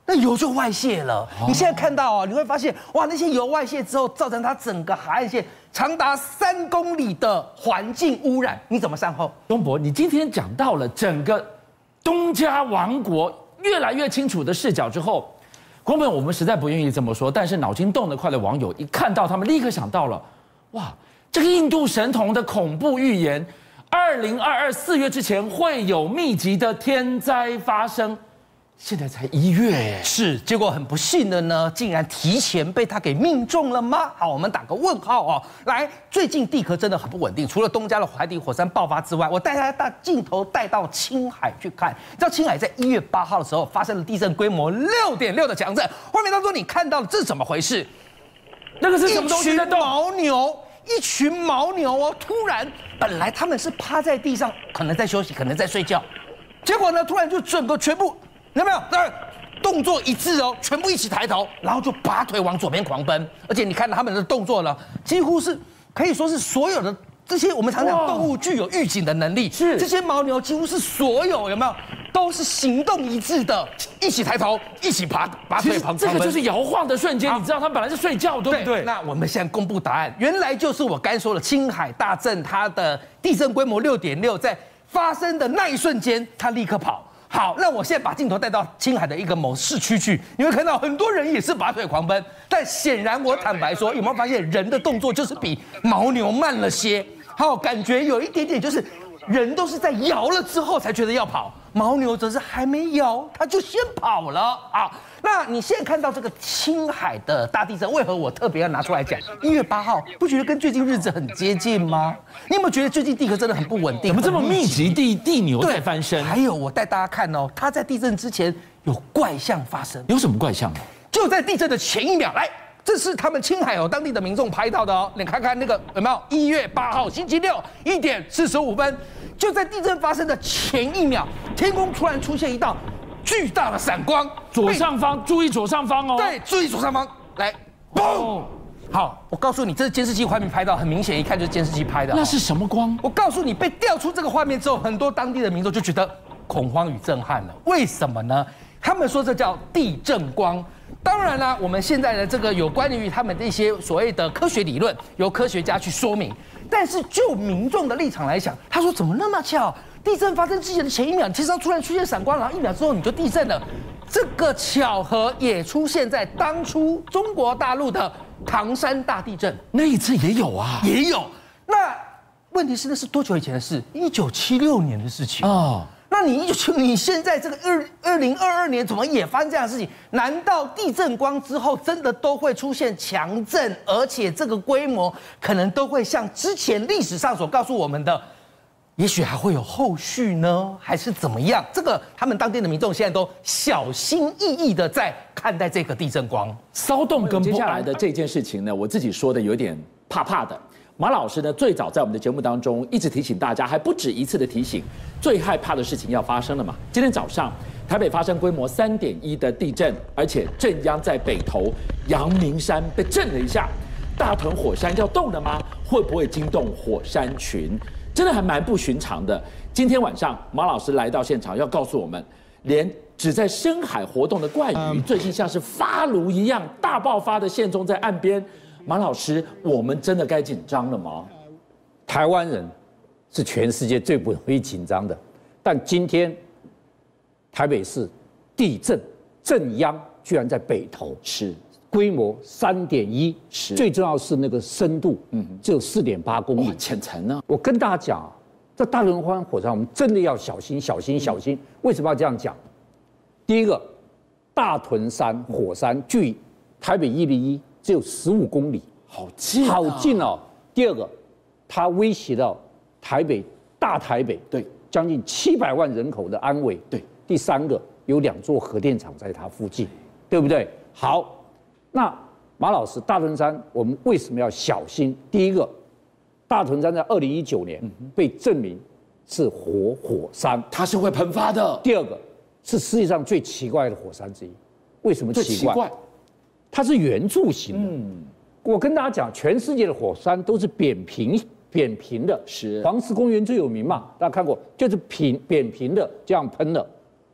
那油就外泄了。你现在看到啊，你会发现哇，那些油外泄之后，造成它整个海岸线长达三公里的环境污染，你怎么善后？ 东博，你今天讲到了整个东家王国越来越清楚的视角之后，观众朋友，我们实在不愿意这么说，但是脑筋动得快的网友一看到，他们立刻想到了，哇，这个印度神童的恐怖预言，二零二二四月之前会有密集的天灾发生。现在才一月， 是，结果很不幸的呢，竟然提前被他给命中了吗？好，我们打个问号哦。来，最近地壳真的很不稳定，除了东家的海底火山爆发之外，我带大家大镜头带到青海去看。你知道青海在一月八号的时候发生了地震规模六点六的强震，画面当中你看到了这是怎么回事？ 那个是什么东西在动？ 牦牛，一群牦牛哦，突然本来他们是趴在地上，可能在休息，可能在睡觉，结果呢，突然就整个全部。有没有？当然，动作一致哦，全部一起抬头，然后就拔腿往左边狂奔。而且你看到他们的动作呢，几乎是可以说是所有的这些我们常讲动物具有预警的能力， 是这些牦牛几乎是所有有没有都是行动一致的，一起抬头，一起拔拔腿狂奔。 这个就是摇晃的瞬间，你知道他们本来是睡觉，对不对？ 那我们现在公布答案，原来就是我刚才说的青海大震，它的地震规模六点六，在发生的那一瞬间，它立刻跑。好，那我现在把镜头带到青海的一个某市区去，你会看到很多人也是拔腿狂奔，但显然我坦白说，有没有发现人的动作就是比牦牛慢了些？好，感觉有一点点就是人都是在摇了之后才觉得要跑，牦牛则是还没摇，它就先跑了啊。那你现在看到这个青海的大地震，为何我特别要拿出来讲？一月八号，不觉得跟最近日子很接近吗？你有没有觉得最近地壳真的很不稳定？ 怎么这么密集地地牛在翻身？ 还有，我带大家看哦，它在地震之前有怪象发生。 有什么怪象啊？ 就在地震的前一秒，来，这是他们青海有当地的民众拍到的哦。你看看那个有没有？一月八号星期六一点四十五分，就在地震发生的前一秒，天空突然出现一道巨大的闪光， 左上方注意左上方哦。 对，注意左上方，来，嘣！好，我告诉你，这是监视器画面拍到，很明显，一看就是监视器拍的。 那是什么光？ 我告诉你，被调出这个画面之后，很多当地的民众就觉得恐慌与震撼了。为什么呢？他们说这叫地震光。当然啦，我们现在的这个有关于他们的一些所谓的科学理论，由科学家去说明。但是就民众的立场来讲，他说怎么那么巧？地震发生之前的前一秒，天上突然出现闪光，然后一秒之后你就地震了。这个巧合也出现在当初中国大陆的唐山大地震， 那一次也有啊， 也有。那问题是那是多久以前的事？一九七六年的事情哦。那你一九你现在这个二二零二二年怎么也发生这样的事情？难道地震光之后真的都会出现强震，而且这个规模可能都会像之前历史上所告诉我们的？也许还会有后续呢，还是怎么样？这个他们当地的民众现在都小心翼翼的在看待这个地震光骚动跟接下来的这件事情呢，我自己说的有点怕怕的。马老师呢，最早在我们的节目当中一直提醒大家，还不止一次的提醒，最害怕的事情要发生了嘛。今天早上，台北发生规模三点一的地震，而且震央在北投阳明山被震了一下。大屯火山要动了吗？会不会惊动火山群？真的还蛮不寻常的。今天晚上，马老师来到现场，要告诉我们，连只在深海活动的怪鱼，最近像是发炉一样大爆发的现踪在岸边。马老师，我们真的该紧张了吗？ 台湾人是全世界最不容易紧张的，但今天台北市地震震央居然在北投， 是规模三点一，是最重要是那个深度，嗯，只有四点八公里， 浅层呢。 我跟大家讲啊，这大轮环火山我们真的要小心，小心，小心。为什么要这样讲？第一个，大屯山火山距台北一零一只有十五公里， 好近， 好近哦。第二个，它威胁到台北大台北， 对， 将近七百万人口的安危， 对。 第三个，有两座核电厂在它附近，对不对？好。那马老师，大屯山我们为什么要小心？第一个，大屯山在二零一九年被证明是活火山， 它是会喷发的。 第二个，是世界上最奇怪的火山之一。为什么奇怪？ 奇怪， 它是圆柱形的。嗯，我跟大家讲，全世界的火山都是扁平扁平的。 是黄石公园最有名嘛，大家看过，就是平扁平的这样喷的。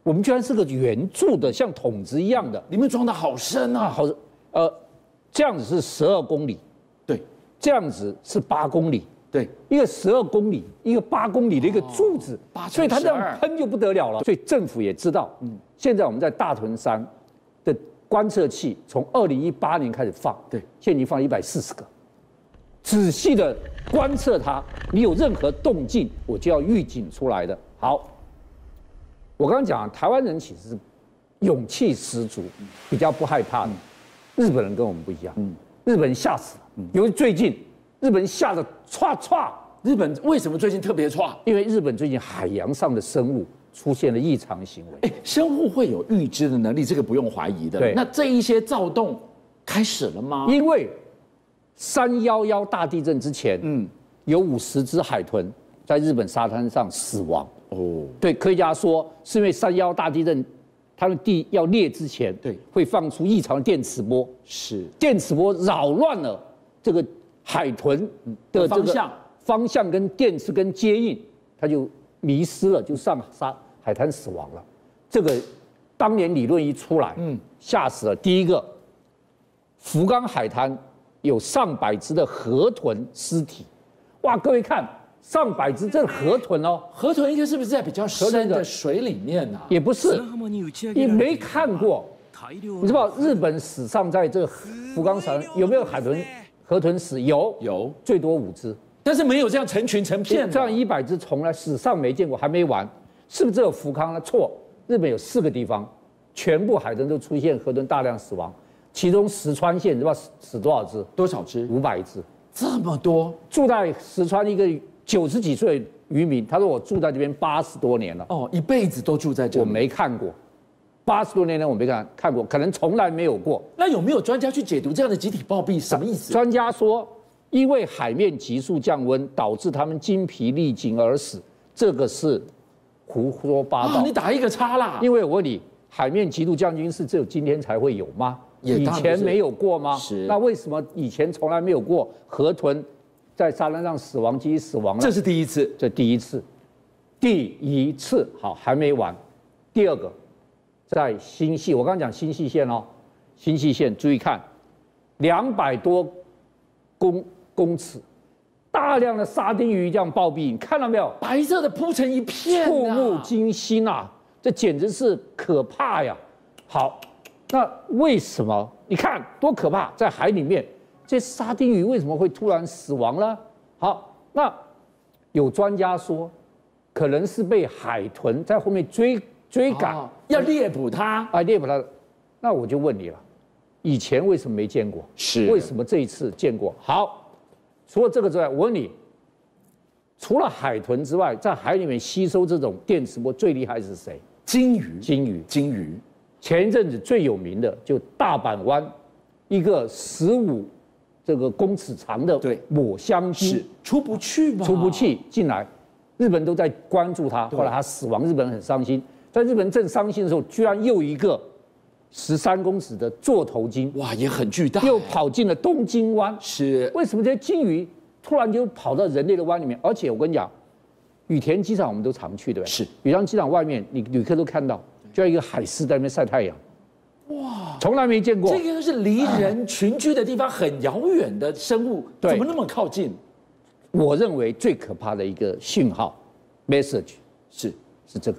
我们居然是个圆柱的，像筒子一样的， 里面装的好深啊， 好，呃，这样子是十二公里， 对， 这样子是八公里， 对， 一个十二公里，一个八公里的一个柱子， 哦、 所以它这样喷就不得了了。所以政府也知道，嗯，现在我们在大屯山的观测器从二零一八年开始放， 对， 现在已经放一百四十个，仔细的观测它，你有任何动静，我就要预警出来的。好。我刚刚讲，台湾人其实是勇气十足，比较不害怕的。日本人跟我们不一样，日本人吓死了。因为最近日本人吓得唰唰。 日本为什么最近特别唰？ 因为日本最近海洋上的生物出现了异常行为。 哎，生物会有预知的能力，这个不用怀疑的。 对， 那这一些躁动开始了吗？ 因为三一一大地震之前，嗯，有五十只海豚在日本沙滩上死亡。哦，对，科学家说是因为三一一大地震，它的地要裂之前，对，会放出异常电磁波， 是电磁波扰乱了这个海豚的方向， 方向跟电磁跟接应，它就迷失了，就上沙海滩死亡了。这个当年理论一出来，嗯，吓死了。第一个，福冈海滩有上百只的河豚尸体，哇，各位看。上百只，这是河豚哦。 河豚应该是不是在比较深的水里面呢、啊？ 也不是，你没看过。你知道日本史上在这个福冈山有没有海豚河豚死？有， 有， 最多五只， 但是没有这样成群成片。 这样一百只从来史上没见过，还没完。是不是只有福冈呢？错，日本有四个地方，全部海豚都出现河豚大量死亡，其中石川县你知道死多少只？ 多少只？ 五百只， 这么多。 住在石川一个。九十几岁渔民，他说我住在这边八十多年了。 哦，一辈子都住在这里。 我没看过，八十多年来我没看看过，可能从来没有过。 那有没有专家去解读这样的集体暴毙什么意思？ 专家说，因为海面急速降温，导致他们精疲力尽而死，这个是胡说八道。 啊、你打一个叉啦！ 因为我问你，海面极度降温是只有今天才会有吗？ 也以前没有过吗？ 是。 那为什么以前从来没有过河豚？在沙滩上死亡，机死亡了， 这是第一次， 这第一次，第一次好还没完，第二个，在新系，我刚刚讲新系线哦，新系线注意看，两百多公公尺，大量的沙丁鱼这样暴毙，你看到没有？ 白色的铺成一片、啊， 触目惊心啊！这简直是可怕呀！好，那为什么？你看多可怕，在海里面。这沙丁鱼为什么会突然死亡呢？好，那有专家说，可能是被海豚在后面追追赶， 哦、要猎捕它， 啊，猎捕它。那我就问你了，以前为什么没见过？ 是为什么这一次见过？好，除了这个之外，我问你，除了海豚之外，在海里面吸收这种电磁波最厉害是谁？ 鲸鱼， 鲸鱼， 鲸鱼。 前一阵子最有名的就大阪湾一个十五。这个公尺长的抹香鲸出不去吗？ 出不去进来，日本人都在关注它。后来它死亡，日本人很伤心。在日本人正伤心的时候，居然又一个十三公尺的座头鲸， 哇，也很巨大， 又跑进了东京湾。 是为什么这些鲸鱼突然就跑到人类的湾里面？而且我跟你讲，羽田机场我们都常去，对不对？ 是羽田机场外面，你旅客都看到，就要一个海狮在那边晒太阳。哇，从来没见过。 这个是离人群居的地方很遥远的生物，怎么那么靠近？ 我认为最可怕的一个讯号 ，message 是是这个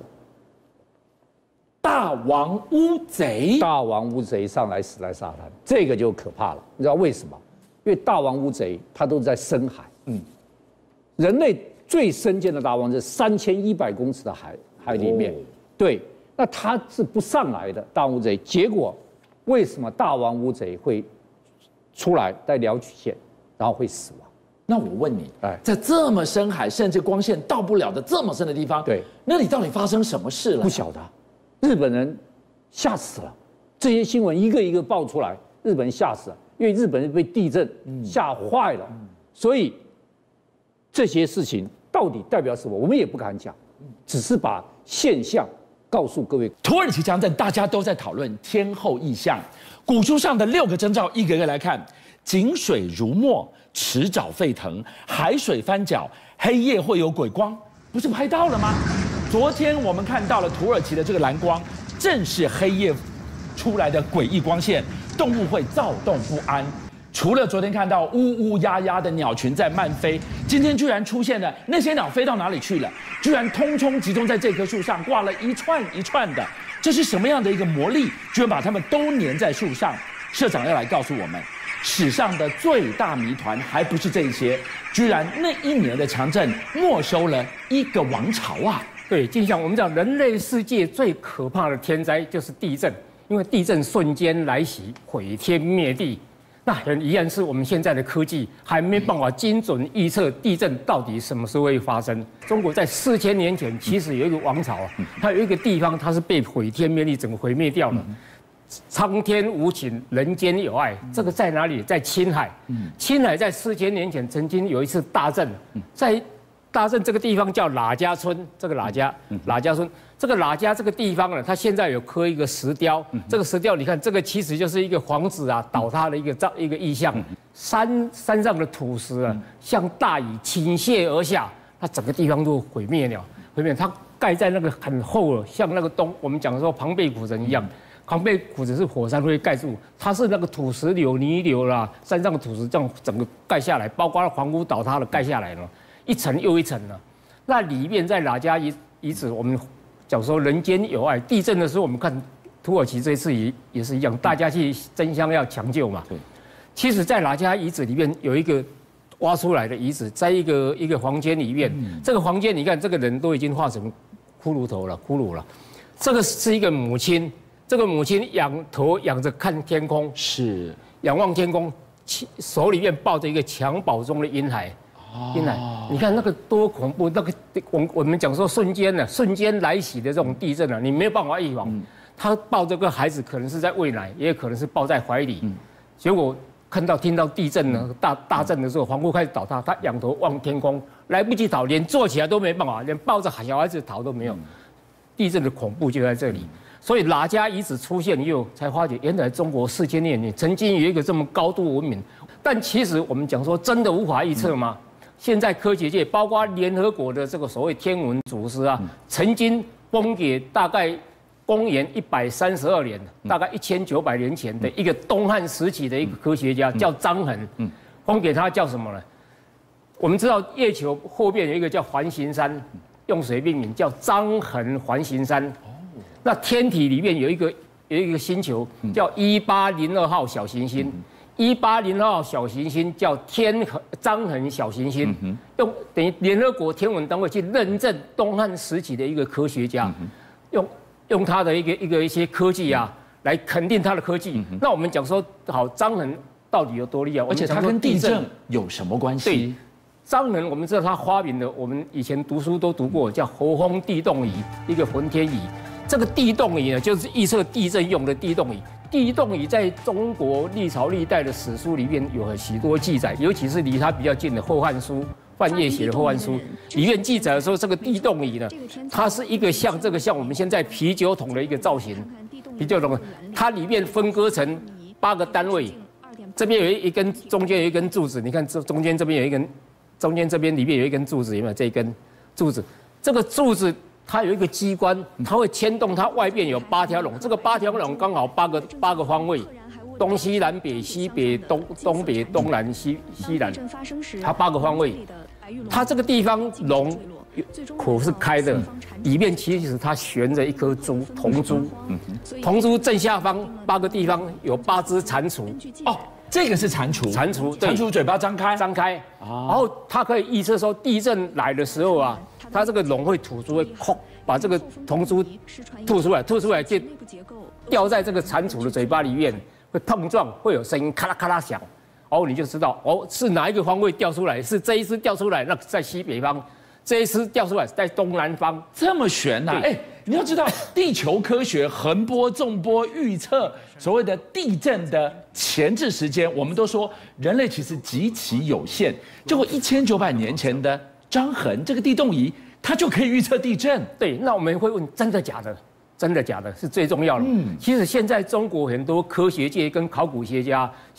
大王乌贼， 大王乌贼上来死在沙滩，这个就可怕了。你知道为什么？因为大王乌贼它都是在深海，嗯，人类最深见的大王是三千一百公尺的海海里面，哦、对。那它是不上来的大王乌贼，结果为什么大王乌贼会出来在辽曲线，然后会死亡？ 那我问你，哎，在这么深海，甚至光线到不了的这么深的地方， 对， 那里到底发生什么事了？ 不晓得，日本人吓死了。这些新闻一个一个爆出来，日本人吓死了，因为日本人被地震吓坏了，嗯、所以这些事情到底代表什么，我们也不敢讲，只是把现象。告诉各位， 土耳其强震，大家都在讨论天候异象。古书上的六个征兆，一个个来看：井水如墨，池沼沸腾，海水翻搅，黑夜会有鬼光，不是拍到了吗？ 昨天我们看到了土耳其的这个蓝光，正是黑夜出来的诡异光线，动物会躁动不安。除了昨天看到乌乌鸦鸦的鸟群在漫飞，今天居然出现了那些鸟飞到哪里去了？居然通通集中在这棵树上，挂了一串一串的，这是什么样的一个魔力？居然把它们都粘在树上？社长要来告诉我们，史上的最大谜团还不是这些，居然那一年的强震没收了一个王朝啊！ 对，就像我们讲，人类世界最可怕的天灾就是地震，因为地震瞬间来袭，毁天灭地。那很遗憾是我们现在的科技还没办法精准预测地震到底什么时候会发生。中国在四千年前其实有一个王朝啊，它有一个地方它是被毁天灭地整个毁灭掉了。苍天无情，人间有爱，这个在哪里？在青海。青海在四千年前曾经有一次大震，在大震这个地方叫喇家村，这个喇家，喇家村，这个喇家这个地方呢，它现在有刻一个石雕，这个石雕你看，这个其实就是一个房子啊倒塌的一个照一个意象，山山上的土石啊，像大雨倾泻而下，它整个地方都毁灭了，毁灭，它盖在那个很厚的，像那个东我们讲说庞贝古城一样。庞贝古城是火山灰盖住，它是那个土石流、泥流啦，山上的土石这样整个盖下来，包括房屋倒塌的盖下来了，一层又一层了。那里面在哪家遗遗址，我们讲说人间有爱。地震的时候，我们看土耳其这次也也是一样，大家去争相要抢救嘛。对。其实，在哪家遗址里面有一个挖出来的遗址，在一个一个房间里面，嗯、这个房间你看，这个人都已经化成骷髅头了，骷髅了。这个是一个母亲。这个母亲仰头仰着看天空，是仰望天空，手里面抱着一个襁褓中的婴孩。婴孩，你看那个多恐怖！那个我我们讲说瞬间呢，瞬间来袭的这种地震啊，你没有办法预防。他抱这个孩子，可能是在喂奶，也有可能是抱在怀里。结果看到听到地震呢，大大震的时候，房屋开始倒塌，他仰头望天空，来不及逃，连坐起来都没办法，连抱着小孩子逃都没有。地震的恐怖就在这里。所以喇家遗址出现以后，才发觉原来中国四千年里曾经有一个这么高度文明。但其实我们讲说，真的无法预测吗？现在科学界，包括联合国的这个所谓天文组织啊，曾经封给大概公元一百三十二年，大概一千九百年前的一个东汉时期的一个科学家，叫张衡。封给他叫什么呢？我们知道月球后面有一个叫环形山，用谁命名？叫张衡环形山。那天体里面有一个有一个星球叫一八零二号小行星，一八零二号小行星叫天衡张衡小行星，用等于联合国天文单位去认证东汉时期的一个科学家，用用他的一个一个一些科技啊来肯定他的科技。那我们讲说，好，张衡到底有多厉害？ 而且他跟地震有什么关系？ 对，张衡我们知道他发明的，我们以前读书都读过，叫侯风地动仪，一个浑天仪。这个地动仪呢，就是预测地震用的地动仪。地动仪在中国历朝历代的史书里面有许多记载，尤其是离它比较近的《后汉书》，范晔写的《后汉书》里面记载说，这个地动仪呢，它是一个像这个像我们现在啤酒桶的一个造型，啤酒桶，它里面分割成八个单位，这边有一根，中间有一根柱子，你看这中间这边有一根，中间这边里面有一根柱子，有没有这一根柱子？这个柱子。它有一个机关，它会牵动它外边有八条龙，这个八条龙刚好八个八个方位，东西南北西北东东北东南西西南，它八个方位，它这个地方龙口是开的，里面其实它悬着一颗珠铜珠，铜珠正下方八个地方有八只蟾蜍， 哦，这个是蟾蜍， 蟾蜍， 蟾蜍嘴巴张开， 张开，然后它可以预测说地震来的时候啊。它这个龙会吐出，会空把这个铜珠吐出来，吐出来就掉在这个蟾蜍的嘴巴里面，会碰撞，会有声音咔啦咔啦响，哦，你就知道哦是哪一个方位掉出来，是这一只掉出来，那在西北方，这一只掉出来在东南方， 这么悬呐！哎，你要知道，地球科学横波、纵波预测所谓的地震的前置时间，我们都说人类其实极其有限，结果一千九百年前的张衡这个地动仪。它就可以预测地震。 对，那我们会问，真的假的？真的假的是最重要的。嗯，其实现在中国很多科学界跟考古学家去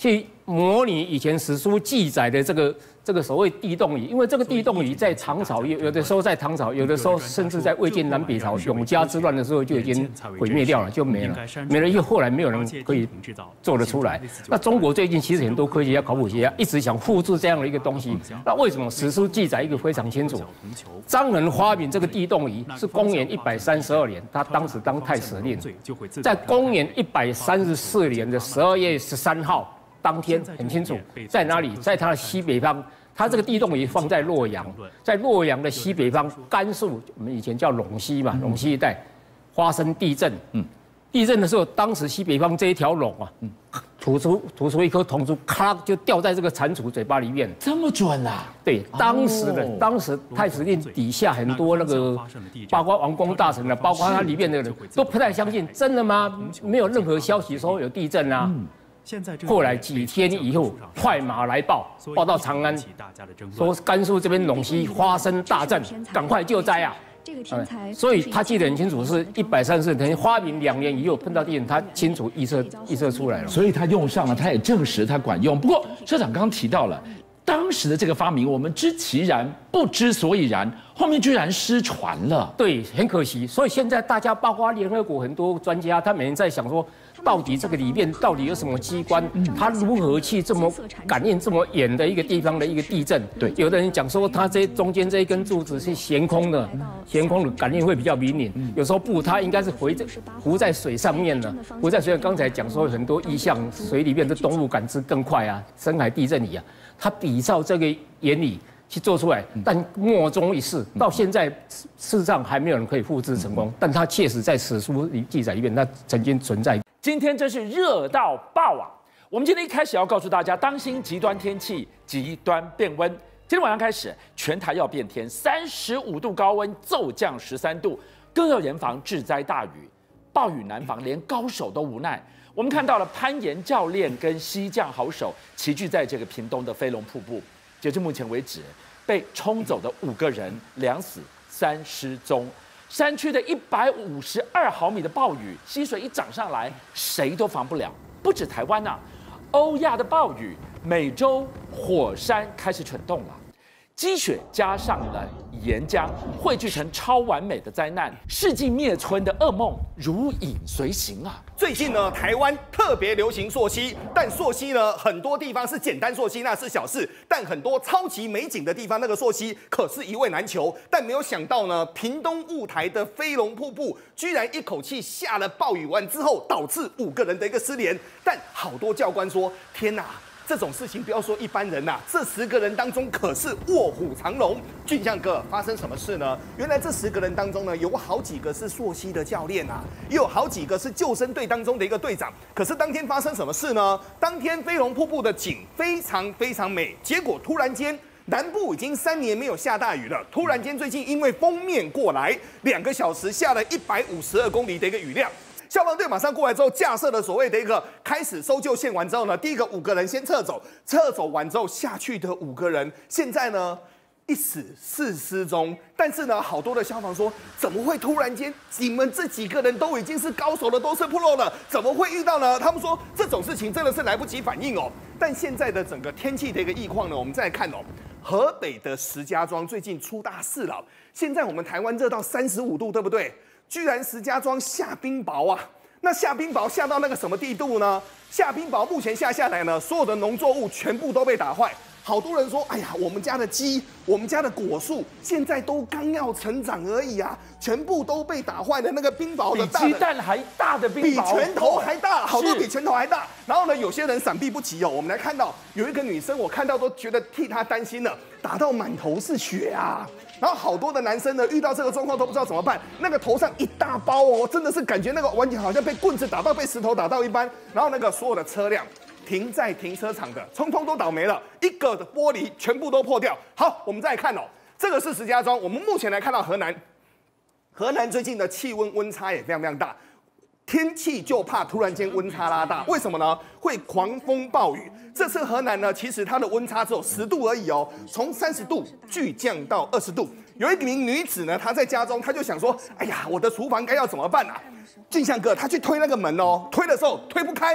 模拟以前史书记载的这个这个所谓地动仪，因为这个地动仪在唐朝有有的时候在唐朝，有的时候甚至在魏晋南北朝永嘉之乱的时候就已经毁灭掉了，就没了，没了以后后来没有人可以做得出来。那中国最近其实很多科学家、考古学家一直想复制这样的一个东西，那为什么史书记载一个非常清楚？张人发明这个地动仪是公元一百三十二年，他当时当太史令，在公元一百三十四年的十二月十三号。当天很清楚在哪里，在它的西北方，它这个地动仪放在洛阳，在洛阳的西北方，甘肃我们以前叫陇西嘛，陇西一带发生地震，嗯，地震的时候，当时西北方这一条垄啊，吐出吐出一颗铜珠，咔就掉在这个蟾蜍嘴巴里面， 这么准啊？ 对，当时的当时太史令底下很多那个，包括王公大臣的，包括他里面的人都不太相信，真的吗？没有任何消息说有地震啊。后来几天以后，快马来报，报到长安，说甘肃这边陇西发生大震，赶快救灾啊！ 这个天才， 所以他记得很清楚，是一百三十年发明两年以后碰到地震，他清楚预测预测出来了。 所以他用上了，他也证实他管用。不过社长刚刚提到了，当时的这个发明，我们知其然，不知所以然，后面居然失传了。 对，很可惜。所以现在大家，包括联合国很多专家，他每天在想说，到底这个里面到底有什么机关？它如何去这么感应这么远的一个地方的一个地震？对，有的人讲说，它这中间这一根柱子是悬空的，悬空的感应会比较灵敏。有时候不，它应该是浮在浮在水上面的，浮在水上。刚才讲说很多意象，水里面的动物感知更快啊，深海地震仪啊，它比照这个原理去做出来，但莫衷一是，到现在事实上还没有人可以复制成功。但它确实在史书里记载里面，它曾经存在。 今天真是热到爆啊！我们今天一开始要告诉大家，当心极端天气、极端变温。今天晚上开始，全台要变天，三十五度高温骤降十三度，更要严防致灾大雨。暴雨难防，连高手都无奈。我们看到了攀岩教练跟溪降好手齐聚在这个屏东的飞龙瀑布。截至目前为止，被冲走的五个人，两死三失踪。山区的一百五十二毫米的暴雨，溪水一涨上来，谁都防不了。不止台湾呐、啊，欧亚的暴雨，美洲火山开始蠢动了。积雪加上了岩浆，汇聚成超完美的灾难，世纪灭村的噩梦如影随形啊！ 最近呢，台湾特别流行溯溪，但溯溪呢，很多地方是简单溯溪，那是小事；但很多超级美景的地方，那个溯溪可是一位难求。但没有想到呢，屏东雾台的飞龙瀑布居然一口气下了暴雨完之后，导致五个人的一个失联。但好多教官说：“天哪！”这种事情不要说一般人呐、啊，这十个人当中可是卧虎藏龙。俊相哥，发生什么事呢？原来这十个人当中呢，有好几个是溯溪的教练啊，也有好几个是救生队当中的一个队长。可是当天发生什么事呢？当天飞龙瀑布的景非常非常美，结果突然间南部已经三年没有下大雨了，突然间最近因为锋面过来，两个小时下了一百五十二公里的一个雨量。消防队马上过来之后，架设了所谓的一个开始搜救线完之后呢，第一个五个人先撤走，撤走完之后下去的五个人，现在呢一死四失踪。但是呢，好多的消防说，怎么会突然间你们这几个人都已经是高手了，都是 pro 了，怎么会遇到呢？他们说这种事情真的是来不及反应哦。但现在的整个天气的一个异况呢，我们再来看哦，河北的石家庄最近出大事了。现在我们台湾热到三十五度，对不对？居然石家庄下冰雹啊！那下冰雹下到那个什么地步呢？下冰雹目前下下来呢，所有的农作物全部都被打坏。好多人说，哎呀，我们家的鸡，我们家的果树，现在都刚要成长而已啊，全部都被打坏的那个冰雹的比鸡蛋还大的冰雹， 比拳头还大，好多比拳头还大。然后呢，有些人闪避不及哦。我们来看到有一个女生，我看到都觉得替她担心了，打到满头是血啊。然后好多的男生呢，遇到这个状况都不知道怎么办，那个头上一大包哦，真的是感觉那个完全好像被棍子打到、被石头打到一般。然后那个所有的车辆停在停车场的，通通都倒霉了，一个的玻璃全部都破掉。好，我们再来看哦，这个是石家庄，我们目前来看到河南，河南最近的气温温差也非常非常大。天气就怕突然间温差拉大，为什么呢？会狂风暴雨。这次河南呢，其实它的温差只有十度而已哦，从三十度巨降到二十度。有一名女子呢，她在家中，她就想说：“哎呀，我的厨房该要怎么办啊？”俊相哥，他去推那个门哦，推的时候推不开。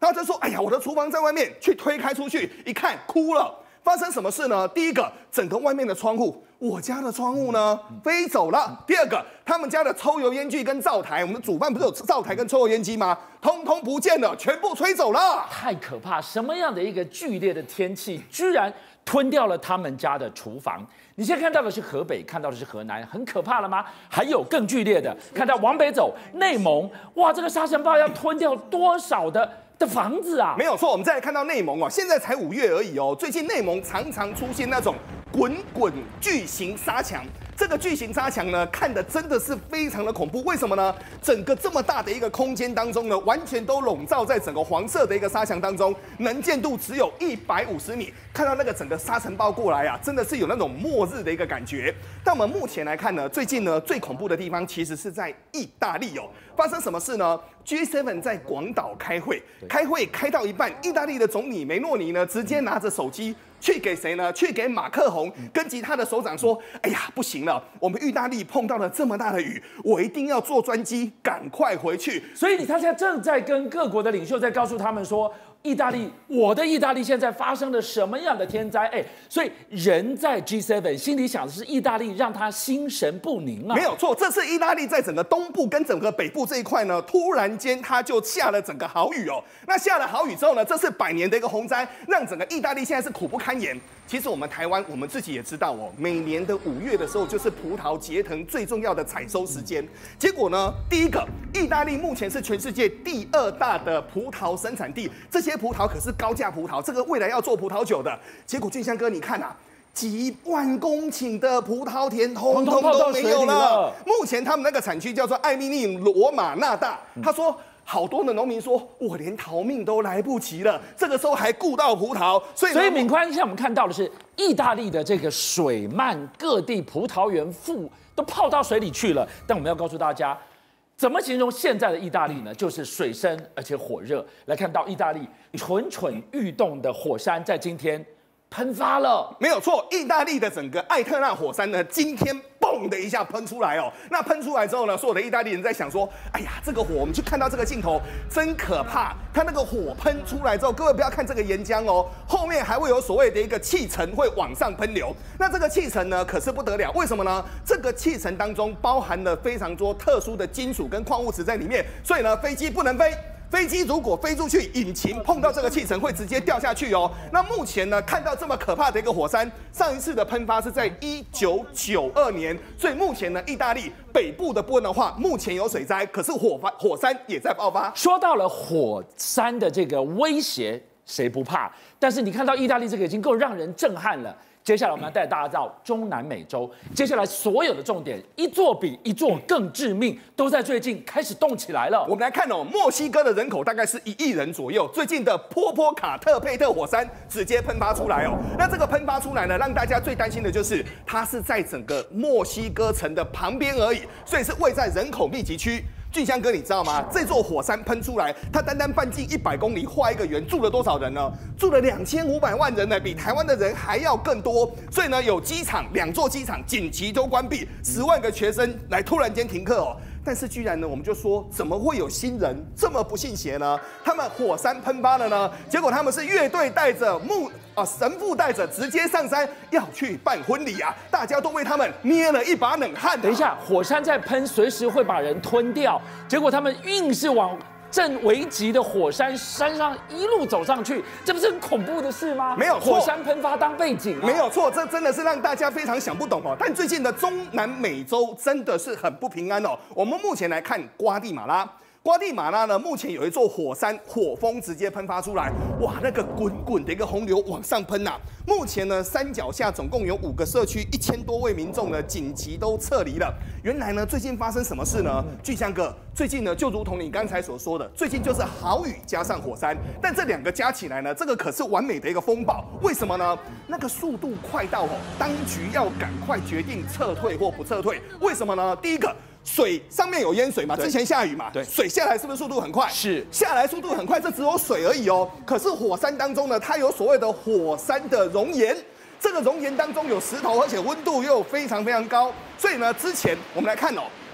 然后就说：“哎呀，我的厨房在外面。”去推开出去一看，哭了。发生什么事呢？第一个，整个外面的窗户，我家的窗户呢飞走了。第二个，他们家的抽油烟机跟灶台，我们煮饭不是有灶台跟抽油烟机吗？通通不见了，全部吹走了。 太可怕！什么样的一个剧烈的天气，居然吞掉了他们家的厨房？你现在看到的是河北，看到的是河南，很可怕了吗？还有更剧烈的，看到往北走，内蒙，哇，这个沙尘暴要吞掉多少的？的房子啊， 没有错。我们再来看到内蒙哦，现在才五月而已哦。最近内蒙常常出现那种滚滚巨型沙墙，这个巨型沙墙呢，看的真的是非常的恐怖。为什么呢？整个这么大的一个空间当中呢，完全都笼罩在整个黄色的一个沙墙当中，能见度只有一百五十米。看到那个整个沙尘暴过来啊，真的是有那种末日的一个感觉。但我们目前来看呢，最近呢最恐怖的地方其实是在意大利哦。发生什么事呢 ？G 七 在广岛开会，开会开到一半，意大利的总理梅诺尼呢，直接拿着手机去给谁呢？去给马克宏跟其他的首长说：“哎呀，不行了，我们意大利碰到了这么大的雨，我一定要坐专机赶快回去。” 所以他现在正在跟各国的领袖在告诉他们说。意大利，我的意大利现在发生了什么样的天灾？哎，所以人在 G 七 心里想的是意大利让他心神不宁啊。 没有错，这次意大利在整个东部跟整个北部这一块呢，突然间它就下了整个豪雨哦。那下了豪雨之后呢，这是百年的一个洪灾，让整个意大利现在是苦不堪言。其实我们台湾，我们自己也知道哦，每年的五月的时候就是葡萄结藤最重要的采收时间。结果呢，第一个，意大利目前是全世界第二大的葡萄生产地，这些葡萄可是高价葡萄，这个未来要做葡萄酒的。结果俊相哥，你看啊，几万公顷的葡萄田通通都没有了。目前他们那个产区叫做艾米利罗马纳大，他说。好多的农民说，我连逃命都来不及了，这个时候还顾到葡萄，所以所以敏宽，现在我们看到的是意大利的这个水漫各地，葡萄园覆都泡到水里去了。但我们要告诉大家，怎么形容现在的意大利呢？就是水深而且火热。来看到意大利蠢蠢欲动的火山，在今天喷发了， 没有错。意大利的整个艾特纳火山呢，今天嘣的一下喷出来哦。那喷出来之后呢，所有的意大利人在想说，哎呀，这个火，我们去看到这个镜头真可怕。它那个火喷出来之后，各位不要看这个岩浆哦，后面还会有所谓的一个气层会往上喷流。那这个气层呢，可是不得了，为什么呢？这个气层当中包含了非常多特殊的金属跟矿物质在里面，所以呢，飞机不能飞。飞机如果飞出去，引擎碰到这个气层会直接掉下去哦。那目前呢，看到这么可怕的一个火山，上一次的喷发是在一九九二年，所以目前呢，意大利北部的部分的话，目前有水灾，可是火发火山也在爆发。 说到了火山的这个威胁，谁不怕？但是你看到意大利这个已经够让人震撼了。接下来我们要带大家到中南美洲，接下来所有的重点一座比一座更致命，都在最近开始动起来了。 我们来看哦，墨西哥的人口大概是一亿人左右，最近的波波卡特佩特火山直接喷发出来哦。那这个喷发出来呢，让大家最担心的就是它是在整个墨西哥城的旁边而已，所以是位在人口密集区。俊相哥，你知道吗？这座火山喷出来，它单单半径一百公里，画一个圆，住了多少人呢？住了两千五百万人呢，比台湾的人还要更多。所以呢，有机场，两座机场紧急都关闭，十万个学生来突然间停课哦。但是居然呢，我们就说怎么会有新人这么不信邪呢？他们火山喷发了呢，结果他们是乐队带着木啊神父带着直接上山要去办婚礼啊，大家都为他们捏了一把冷汗、啊。 等一下，火山在喷，随时会把人吞掉，结果他们硬是往正危急的火山山上一路走上去，这不是很恐怖的事吗？ 没有错， 火山喷发当背景、啊， 没有错，这真的是让大家非常想不懂哦。但最近的中南美洲真的是很不平安哦。我们目前来看瓜地马拉。瓜地马拉呢，目前有一座火山，火峰直接喷发出来，哇，那个滚滚的一个洪流往上喷呐、啊。目前呢，山脚下总共有五个社区，一千多位民众呢，紧急都撤离了。原来呢，最近发生什么事呢？俊相哥，最近呢，就如同你刚才所说的，最近就是豪雨加上火山，但这两个加起来呢，这个可是完美的一个风暴。为什么呢？那个速度快到哦，当局要赶快决定撤退或不撤退。为什么呢？第一个。水上面有淹水嘛？之前下雨嘛，对，水下来是不是速度很快？是，下来速度很快，这只有水而已哦。可是火山当中呢，它有所谓的火山的熔岩，这个熔岩当中有石头，而且温度又非常非常高，所以呢，之前我们来看哦。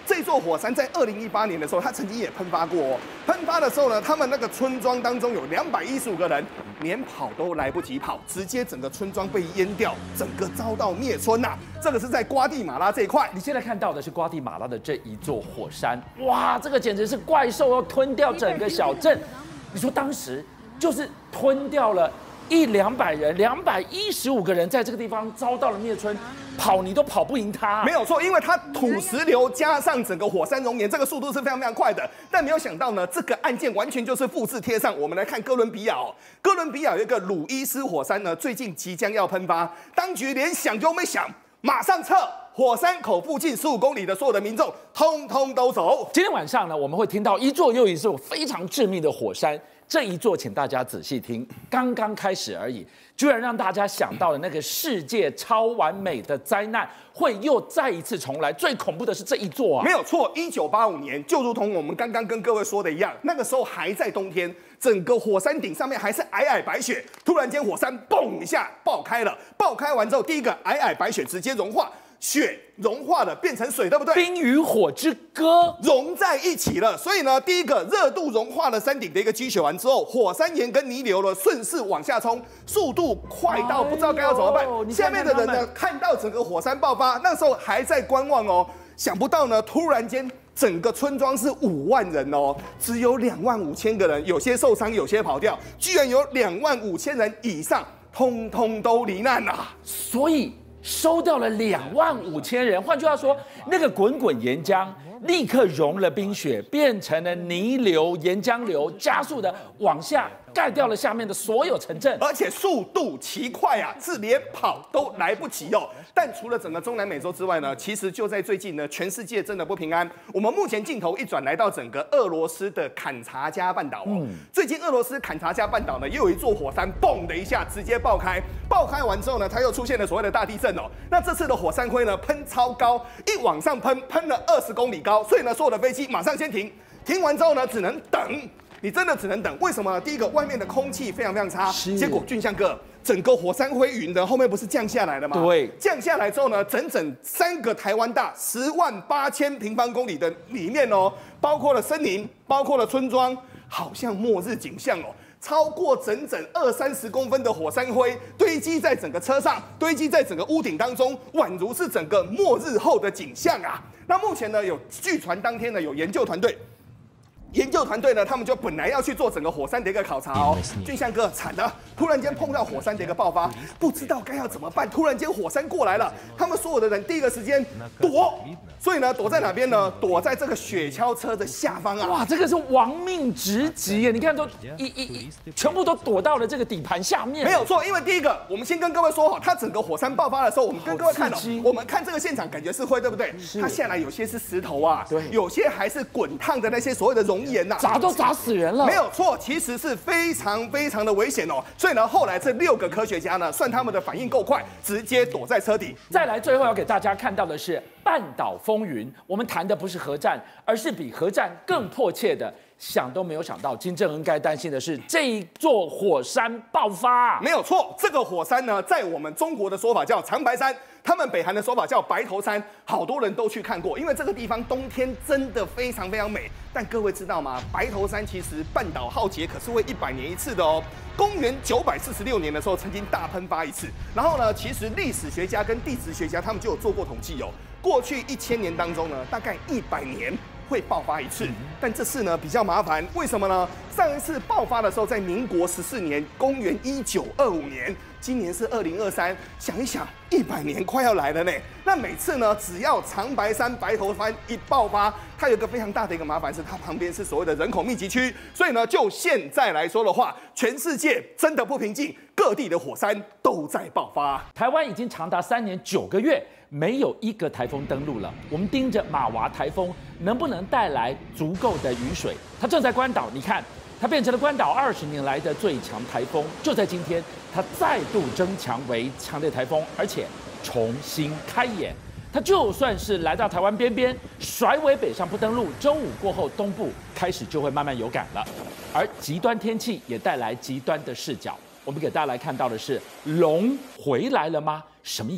这座火山在二零一八年的时候，它曾经也喷发过哦。喷发的时候呢，他们那个村庄当中有两百一十五个人，连跑都来不及跑，直接整个村庄被淹掉，整个遭到灭村呐、啊。这个是在瓜地马拉这一块。 你现在看到的是瓜地马拉的这一座火山，哇，这个简直是怪兽要吞掉整个小镇。你说当时就是吞掉了一两百人，两百一十五个人在这个地方遭到了灭村。跑你都跑不赢它、啊， 没有错，因为它土石流加上整个火山熔岩，这个速度是非常非常快的。但没有想到呢，这个案件完全就是复制贴上。我们来看哥伦比亚哦，哥伦比亚有一个鲁伊斯火山呢，最近即将要喷发，当局连想都没想，马上撤。火山口附近十五公里的所有的民众，通通都走。 今天晚上呢，我们会听到一座又一座非常致命的火山。这一座，请大家仔细听，刚刚开始而已，居然让大家想到了那个世界超完美的灾难会又再一次重来。最恐怖的是这一座啊， 没有错，一九八五年，就如同我们刚刚跟各位说的一样，那个时候还在冬天，整个火山顶上面还是皑皑白雪，突然间火山嘣一下爆开了，爆开完之后，第一个皑皑白雪直接融化。雪融化了，变成水，对不对？ 冰与火之歌融在一起了。所以呢，第一个热度融化了山顶的一个积雪完之后，火山岩跟泥流呢顺势往下冲，速度快到不知道该要怎么办。哎、下面的人呢看到整个火山爆发，那时候还在观望哦，想不到呢，突然间整个村庄是五万人哦，只有两万五千个人，有些受伤，有些跑掉，居然有两万五千人以上，通通都罹难了、啊。 所以。收掉了两万五千人，换句话说，那个滚滚岩浆立刻融了冰雪，变成了泥流、岩浆流，加速的往下盖掉了下面的所有城镇， 而且速度奇快啊，是连跑都来不及哦。但除了整个中南美洲之外呢，其实就在最近呢，全世界真的不平安。我们目前镜头一转来到整个俄罗斯的坎察加半岛哦，嗯、最近俄罗斯坎察加半岛呢，又有一座火山，嘣的一下直接爆开，爆开完之后呢，它又出现了所谓的大地震哦。那这次的火山灰呢，喷超高，一往上喷，喷了二十公里高，所以呢，所有的飞机马上先停，停完之后呢，只能等。你真的只能等，为什么呢？第一个，外面的空气非常非常差，结果俊相哥，整个火山灰云的后面不是降下来了吗？ 对， 降下来之后呢，整整三个台湾大十万八千平方公里的里面哦，包括了森林，包括了村庄，好像末日景象哦。超过整整二三十公分的火山灰堆积在整个车上，堆积在整个屋顶当中，宛如是整个末日后的景象啊！那目前呢，有据传当天呢有研究团队。研究团队呢，他们就本来要去做整个火山的一个考察哦。俊相哥惨了，突然间碰到火山的一个爆发，不知道该要怎么办。突然间火山过来了，他们所有的人第一个时间躲，所以呢，躲在哪边呢？躲在这个雪橇车的下方啊！ 哇，这个是亡命直击耶！你看都一一一，全部都躲到了这个底盘下面。 没有错，因为第一个，我们先跟各位说好，它整个火山爆发的时候，我们跟各位看哦，我们看这个现场感觉是灰，对不对？它下来有些是石头啊，对，有些还是滚烫的那些所谓的熔岩呐、啊， 砸都砸死人了。 没有错，其实是非常非常的危险哦。所以呢，后来这六个科学家呢，算他们的反应够快，直接躲在车底。 再来，最后要给大家看到的是半岛风云。我们谈的不是核战，而是比核战更迫切的。想都没有想到，金正恩该担心的是这一座火山爆发。 没有错，这个火山呢，在我们中国的说法叫长白山，他们北韩的说法叫白头山，好多人都去看过，因为这个地方冬天真的非常非常美。但各位知道吗？白头山其实半岛浩劫可是会一百年一次的哦。公元九百四十六年的时候，曾经大喷发一次。然后呢，其实历史学家跟地质学家他们就有做过统计哦，过去一千年当中呢，大概一百年会爆发一次，但这次呢比较麻烦，为什么呢？上一次爆发的时候在民国十四年，公元一九二五年，今年是二零二三，想一想，一百年快要来了呢。那每次呢，只要长白山白头山一爆发，它有一个非常大的一个麻烦是，它旁边是所谓的人口密集区，所以呢，就现在来说的话，全世界真的不平静，各地的火山都在爆发。 台湾已经长达三年九个月。没有一个台风登陆了，我们盯着马娃台风能不能带来足够的雨水。它正在关岛，你看，它变成了关岛二十年来的最强台风。就在今天，它再度增强为强烈台风，而且重新开演。它就算是来到台湾边边，甩尾北上不登陆，周五过后东部开始就会慢慢有感了。而极端天气也带来极端的视角。我们给大家来看到的是，龙回来了吗？什么意思？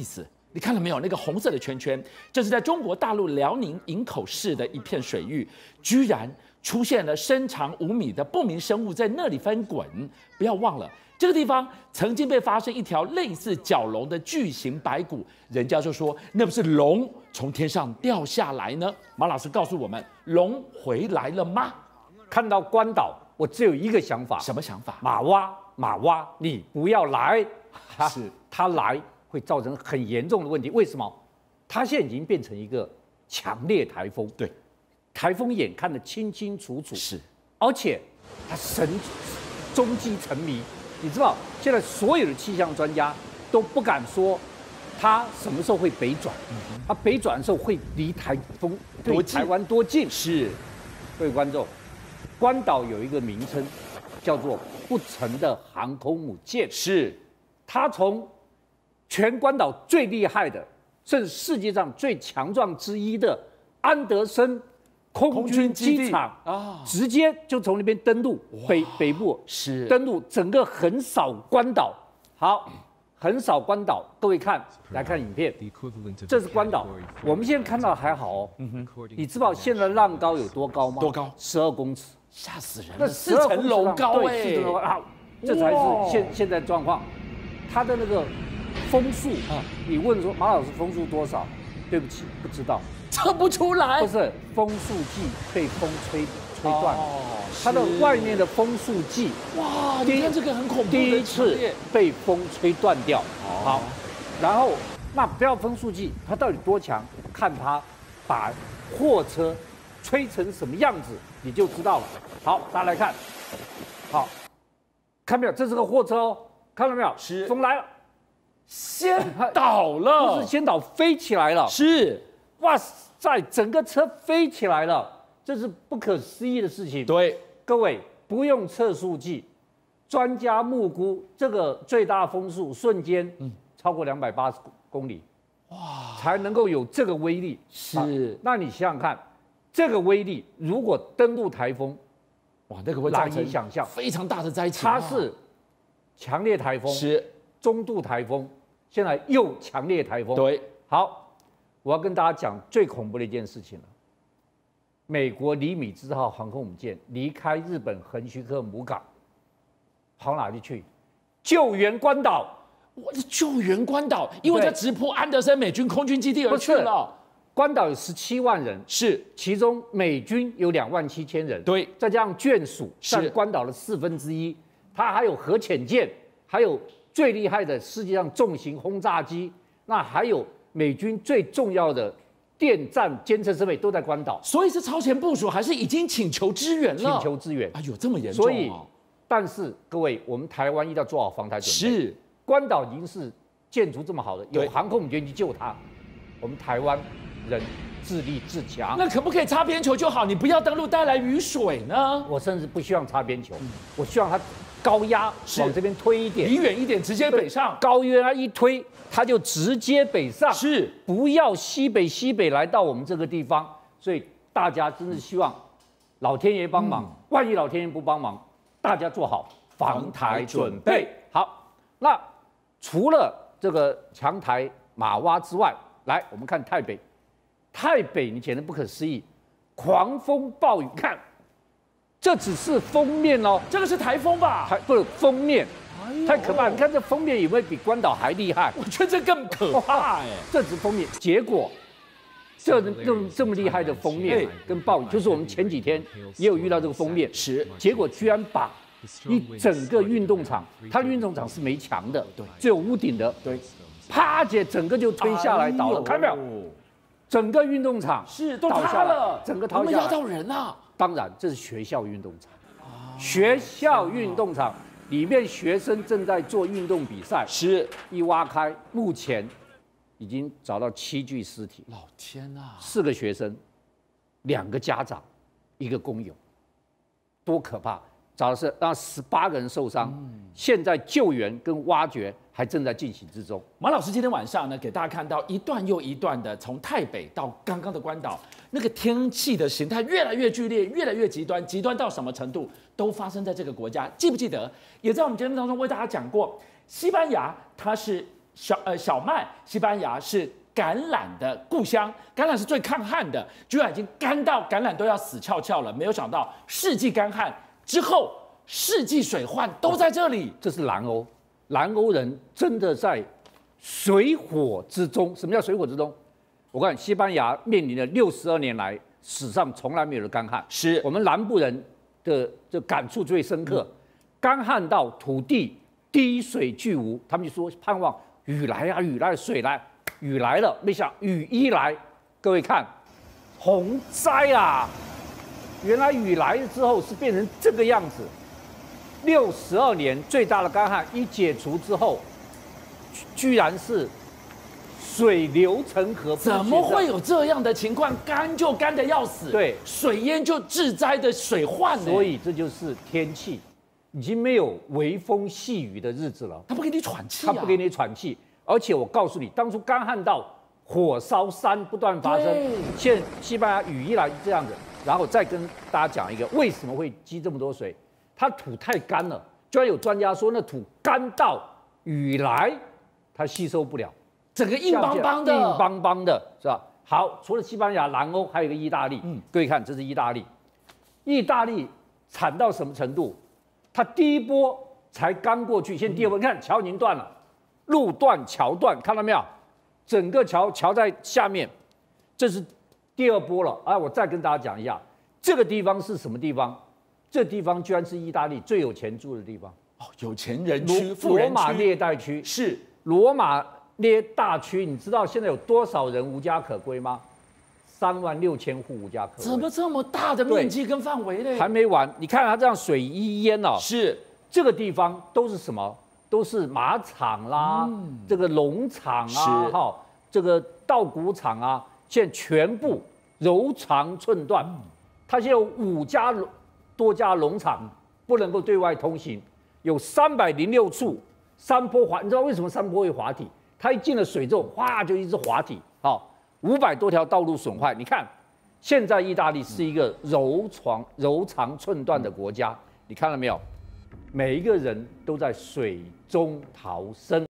你看到没有？那个红色的圈圈，这是在中国大陆辽宁营口市的一片水域，居然出现了身长五米的不明生物在那里翻滚。不要忘了，这个地方曾经被发现一条类似角龙的巨型白骨，人家就说那不是龙从天上掉下来呢？马老师告诉我们，龙回来了吗？ 看到关岛，我只有一个想法， 什么想法？ 马蛙，马蛙，你不要来， 是他来。会造成很严重的问题。为什么？它现在已经变成一个强烈台风， 对， 台风眼看得清清楚楚， 是， 而且它神踪迹成谜。你知道，现在所有的气象专家都不敢说它什么时候会北转，嗯、它北转的时候会离台风对台湾多近？ 是， 各位观众，关岛有一个名称叫做不成的航空母舰， 是， 它从全关岛最厉害的，甚至世界上最强壮之一的安德森空军机场啊，直接就从那边登陆北北部， 是登陆整个横扫关岛。好，横扫关岛，各位看，来看影片，这是关岛。我们现在看到还好哦，嗯、你知道现在浪高有多高吗？ 多高？ 十二公尺， 吓死人了！ 那四层楼高哎， 四层楼啊，这才是现现在状况。它的那个风速啊，你问说马老师风速多少？对不起，不知道， 测不出来。 不是风速计被风吹吹断了，哦、它的外面的风速计， 哇，你看这个很恐怖， 第一次被风吹断掉。哦、好，然后那不要风速计，它到底多强？看它把货车吹成什么样子，你就知道了。好，大家来看，好，看没有？这是个货车哦，看到没有？ 是， 风来了。 先倒了， 不是先倒，飞起来了。 是， 哇塞，整个车飞起来了，这是不可思议的事情。 对， 各位不用测速计，专家目估这个最大风速瞬间嗯超过两百八十公里，哇，才能够有这个威力。 是， 啊、那你想想看，这个威力如果登陆台风， 哇，那个会造成想象非常大的灾情。 它是强烈台风， 是中度台风。现在又强烈台风， 对， 好，我要跟大家讲最恐怖的一件事情了。美国尼米兹号航空母舰离开日本横须贺母港，跑哪里去？救援关岛。 我是救援关岛，因为它直扑安德森美军空军基地而去了。 关岛有十七万人， 是， 其中美军有两万七千人， 对， 再加上眷属占关岛的四分之一，它还有核潜舰，还有最厉害的世界上重型轰炸机，那还有美军最重要的电站监测设备都在关岛， 所以是超前部署还是已经请求支援了？ 请求支援， 哎呦，这么严重、哦！ 所以，但是各位，我们台湾一定要做好防台准备。 是， 关岛已经是建筑这么好的，有航空母舰去救它，我们台湾人自立自强。 那可不可以擦边球就好？你不要登陆带来雨水呢？ 我甚至不希望擦边球，嗯、我希望它高压往这边推一点， 离远一点，直接北上。 高压一推，它就直接北上， 是不要西北西北来到我们这个地方。所以大家真是希望老天爷帮忙。嗯、万一老天爷不帮忙，大家做好防台准备。好，那除了这个强台马蛙之外，来我们看泰北。泰北你简直不可思议，狂风暴雨，看。这只是封面哦， 这个是台风吧？ 台不是封面，哎、太可怕！你看这封面有没有比关岛还厉害？ 我觉得这更可怕哎！ 这只封面，结果这这么这么厉害的封面跟暴雨，就是我们前几天也有遇到这个封面， 是结果居然把一整个运动场，它的运动场是没墙的，对，只有屋顶的， 对， 啪姐整个就推下来倒了，看到没有？整个运动场是都塌了， 整个倒下来， 压到人啊！ 当然，这是学校运动场。学校运动场里面学生正在做运动比赛， 是一挖开，目前已经找到七具尸体。 老天啊！ 四个学生，两个家长，一个工友，多可怕！找的是让十八个人受伤，嗯、现在救援跟挖掘还正在进行之中。 马老师今天晚上呢，给大家看到一段又一段的从泰北到刚刚的关岛。那个天气的形态越来越剧烈，越来越极端，极端到什么程度都发生在这个国家。记不记得？也在我们节目当中为大家讲过，西班牙它是小呃小麦，西班牙是橄榄的故乡，橄榄是最抗旱的，居然已经干到橄榄都要死翘翘了。没有想到世纪干旱之后，世纪水患都在这里。 这是南欧，南欧人真的在水火之中。什么叫水火之中？我看西班牙面临了六十二年来史上从来没有的干旱， 是我们南部人的这感触最深刻，嗯、干旱到土地滴水俱无，他们就说盼望雨来啊，雨来，水来，雨来了，没想雨一来，各位看，洪灾啊！原来雨来了之后是变成这个样子。六十二年最大的干旱一解除之后，居然是水流成河。 怎么会有这样的情况？干就干的要死， 对， 水淹就致灾的水患。 所以这就是天气。已经没有微风细雨的日子了， 他不给你喘气、啊， 他不给你喘气，而且我告诉你，当初干旱到火烧山不断发生，现西班牙雨一来就这样子，然后再跟大家讲一个为什么会积这么多水，它土太干了，居然有专家说那土干到雨来它吸收不了， 整个硬邦邦的， 硬邦邦的是吧？好，除了西班牙、南欧，还有一个意大利，嗯，各位看，这是意大利，意大利惨到什么程度？它第一波才刚过去，现在第二波，你看桥已经断了，路断桥断，看到没有？整个桥桥在下面，这是第二波了。啊，我再跟大家讲一下，这个地方是什么地方？这地方居然是意大利最有钱住的地方哦，有钱人区、 罗马涅代区是罗马涅大区。你知道现在有多少人无家可归吗？三万六千户无家可归， 怎么这么大的面积跟范围呢？ 还没完，你看它这样水一淹哦， 是这个地方都是什么？都是马场啦，嗯、这个农场啊，哈，这个稻谷场啊，现在全部柔肠寸断。嗯、它现在有五家多家农场不能够对外通行，有三百零六处山坡滑，你知道为什么山坡会滑体？它一进了水之后，哗就一直滑体，好。五百多条道路损坏，你看，现在意大利是一个柔肠柔肠寸断的国家，你看到没有？每一个人都在水中逃生。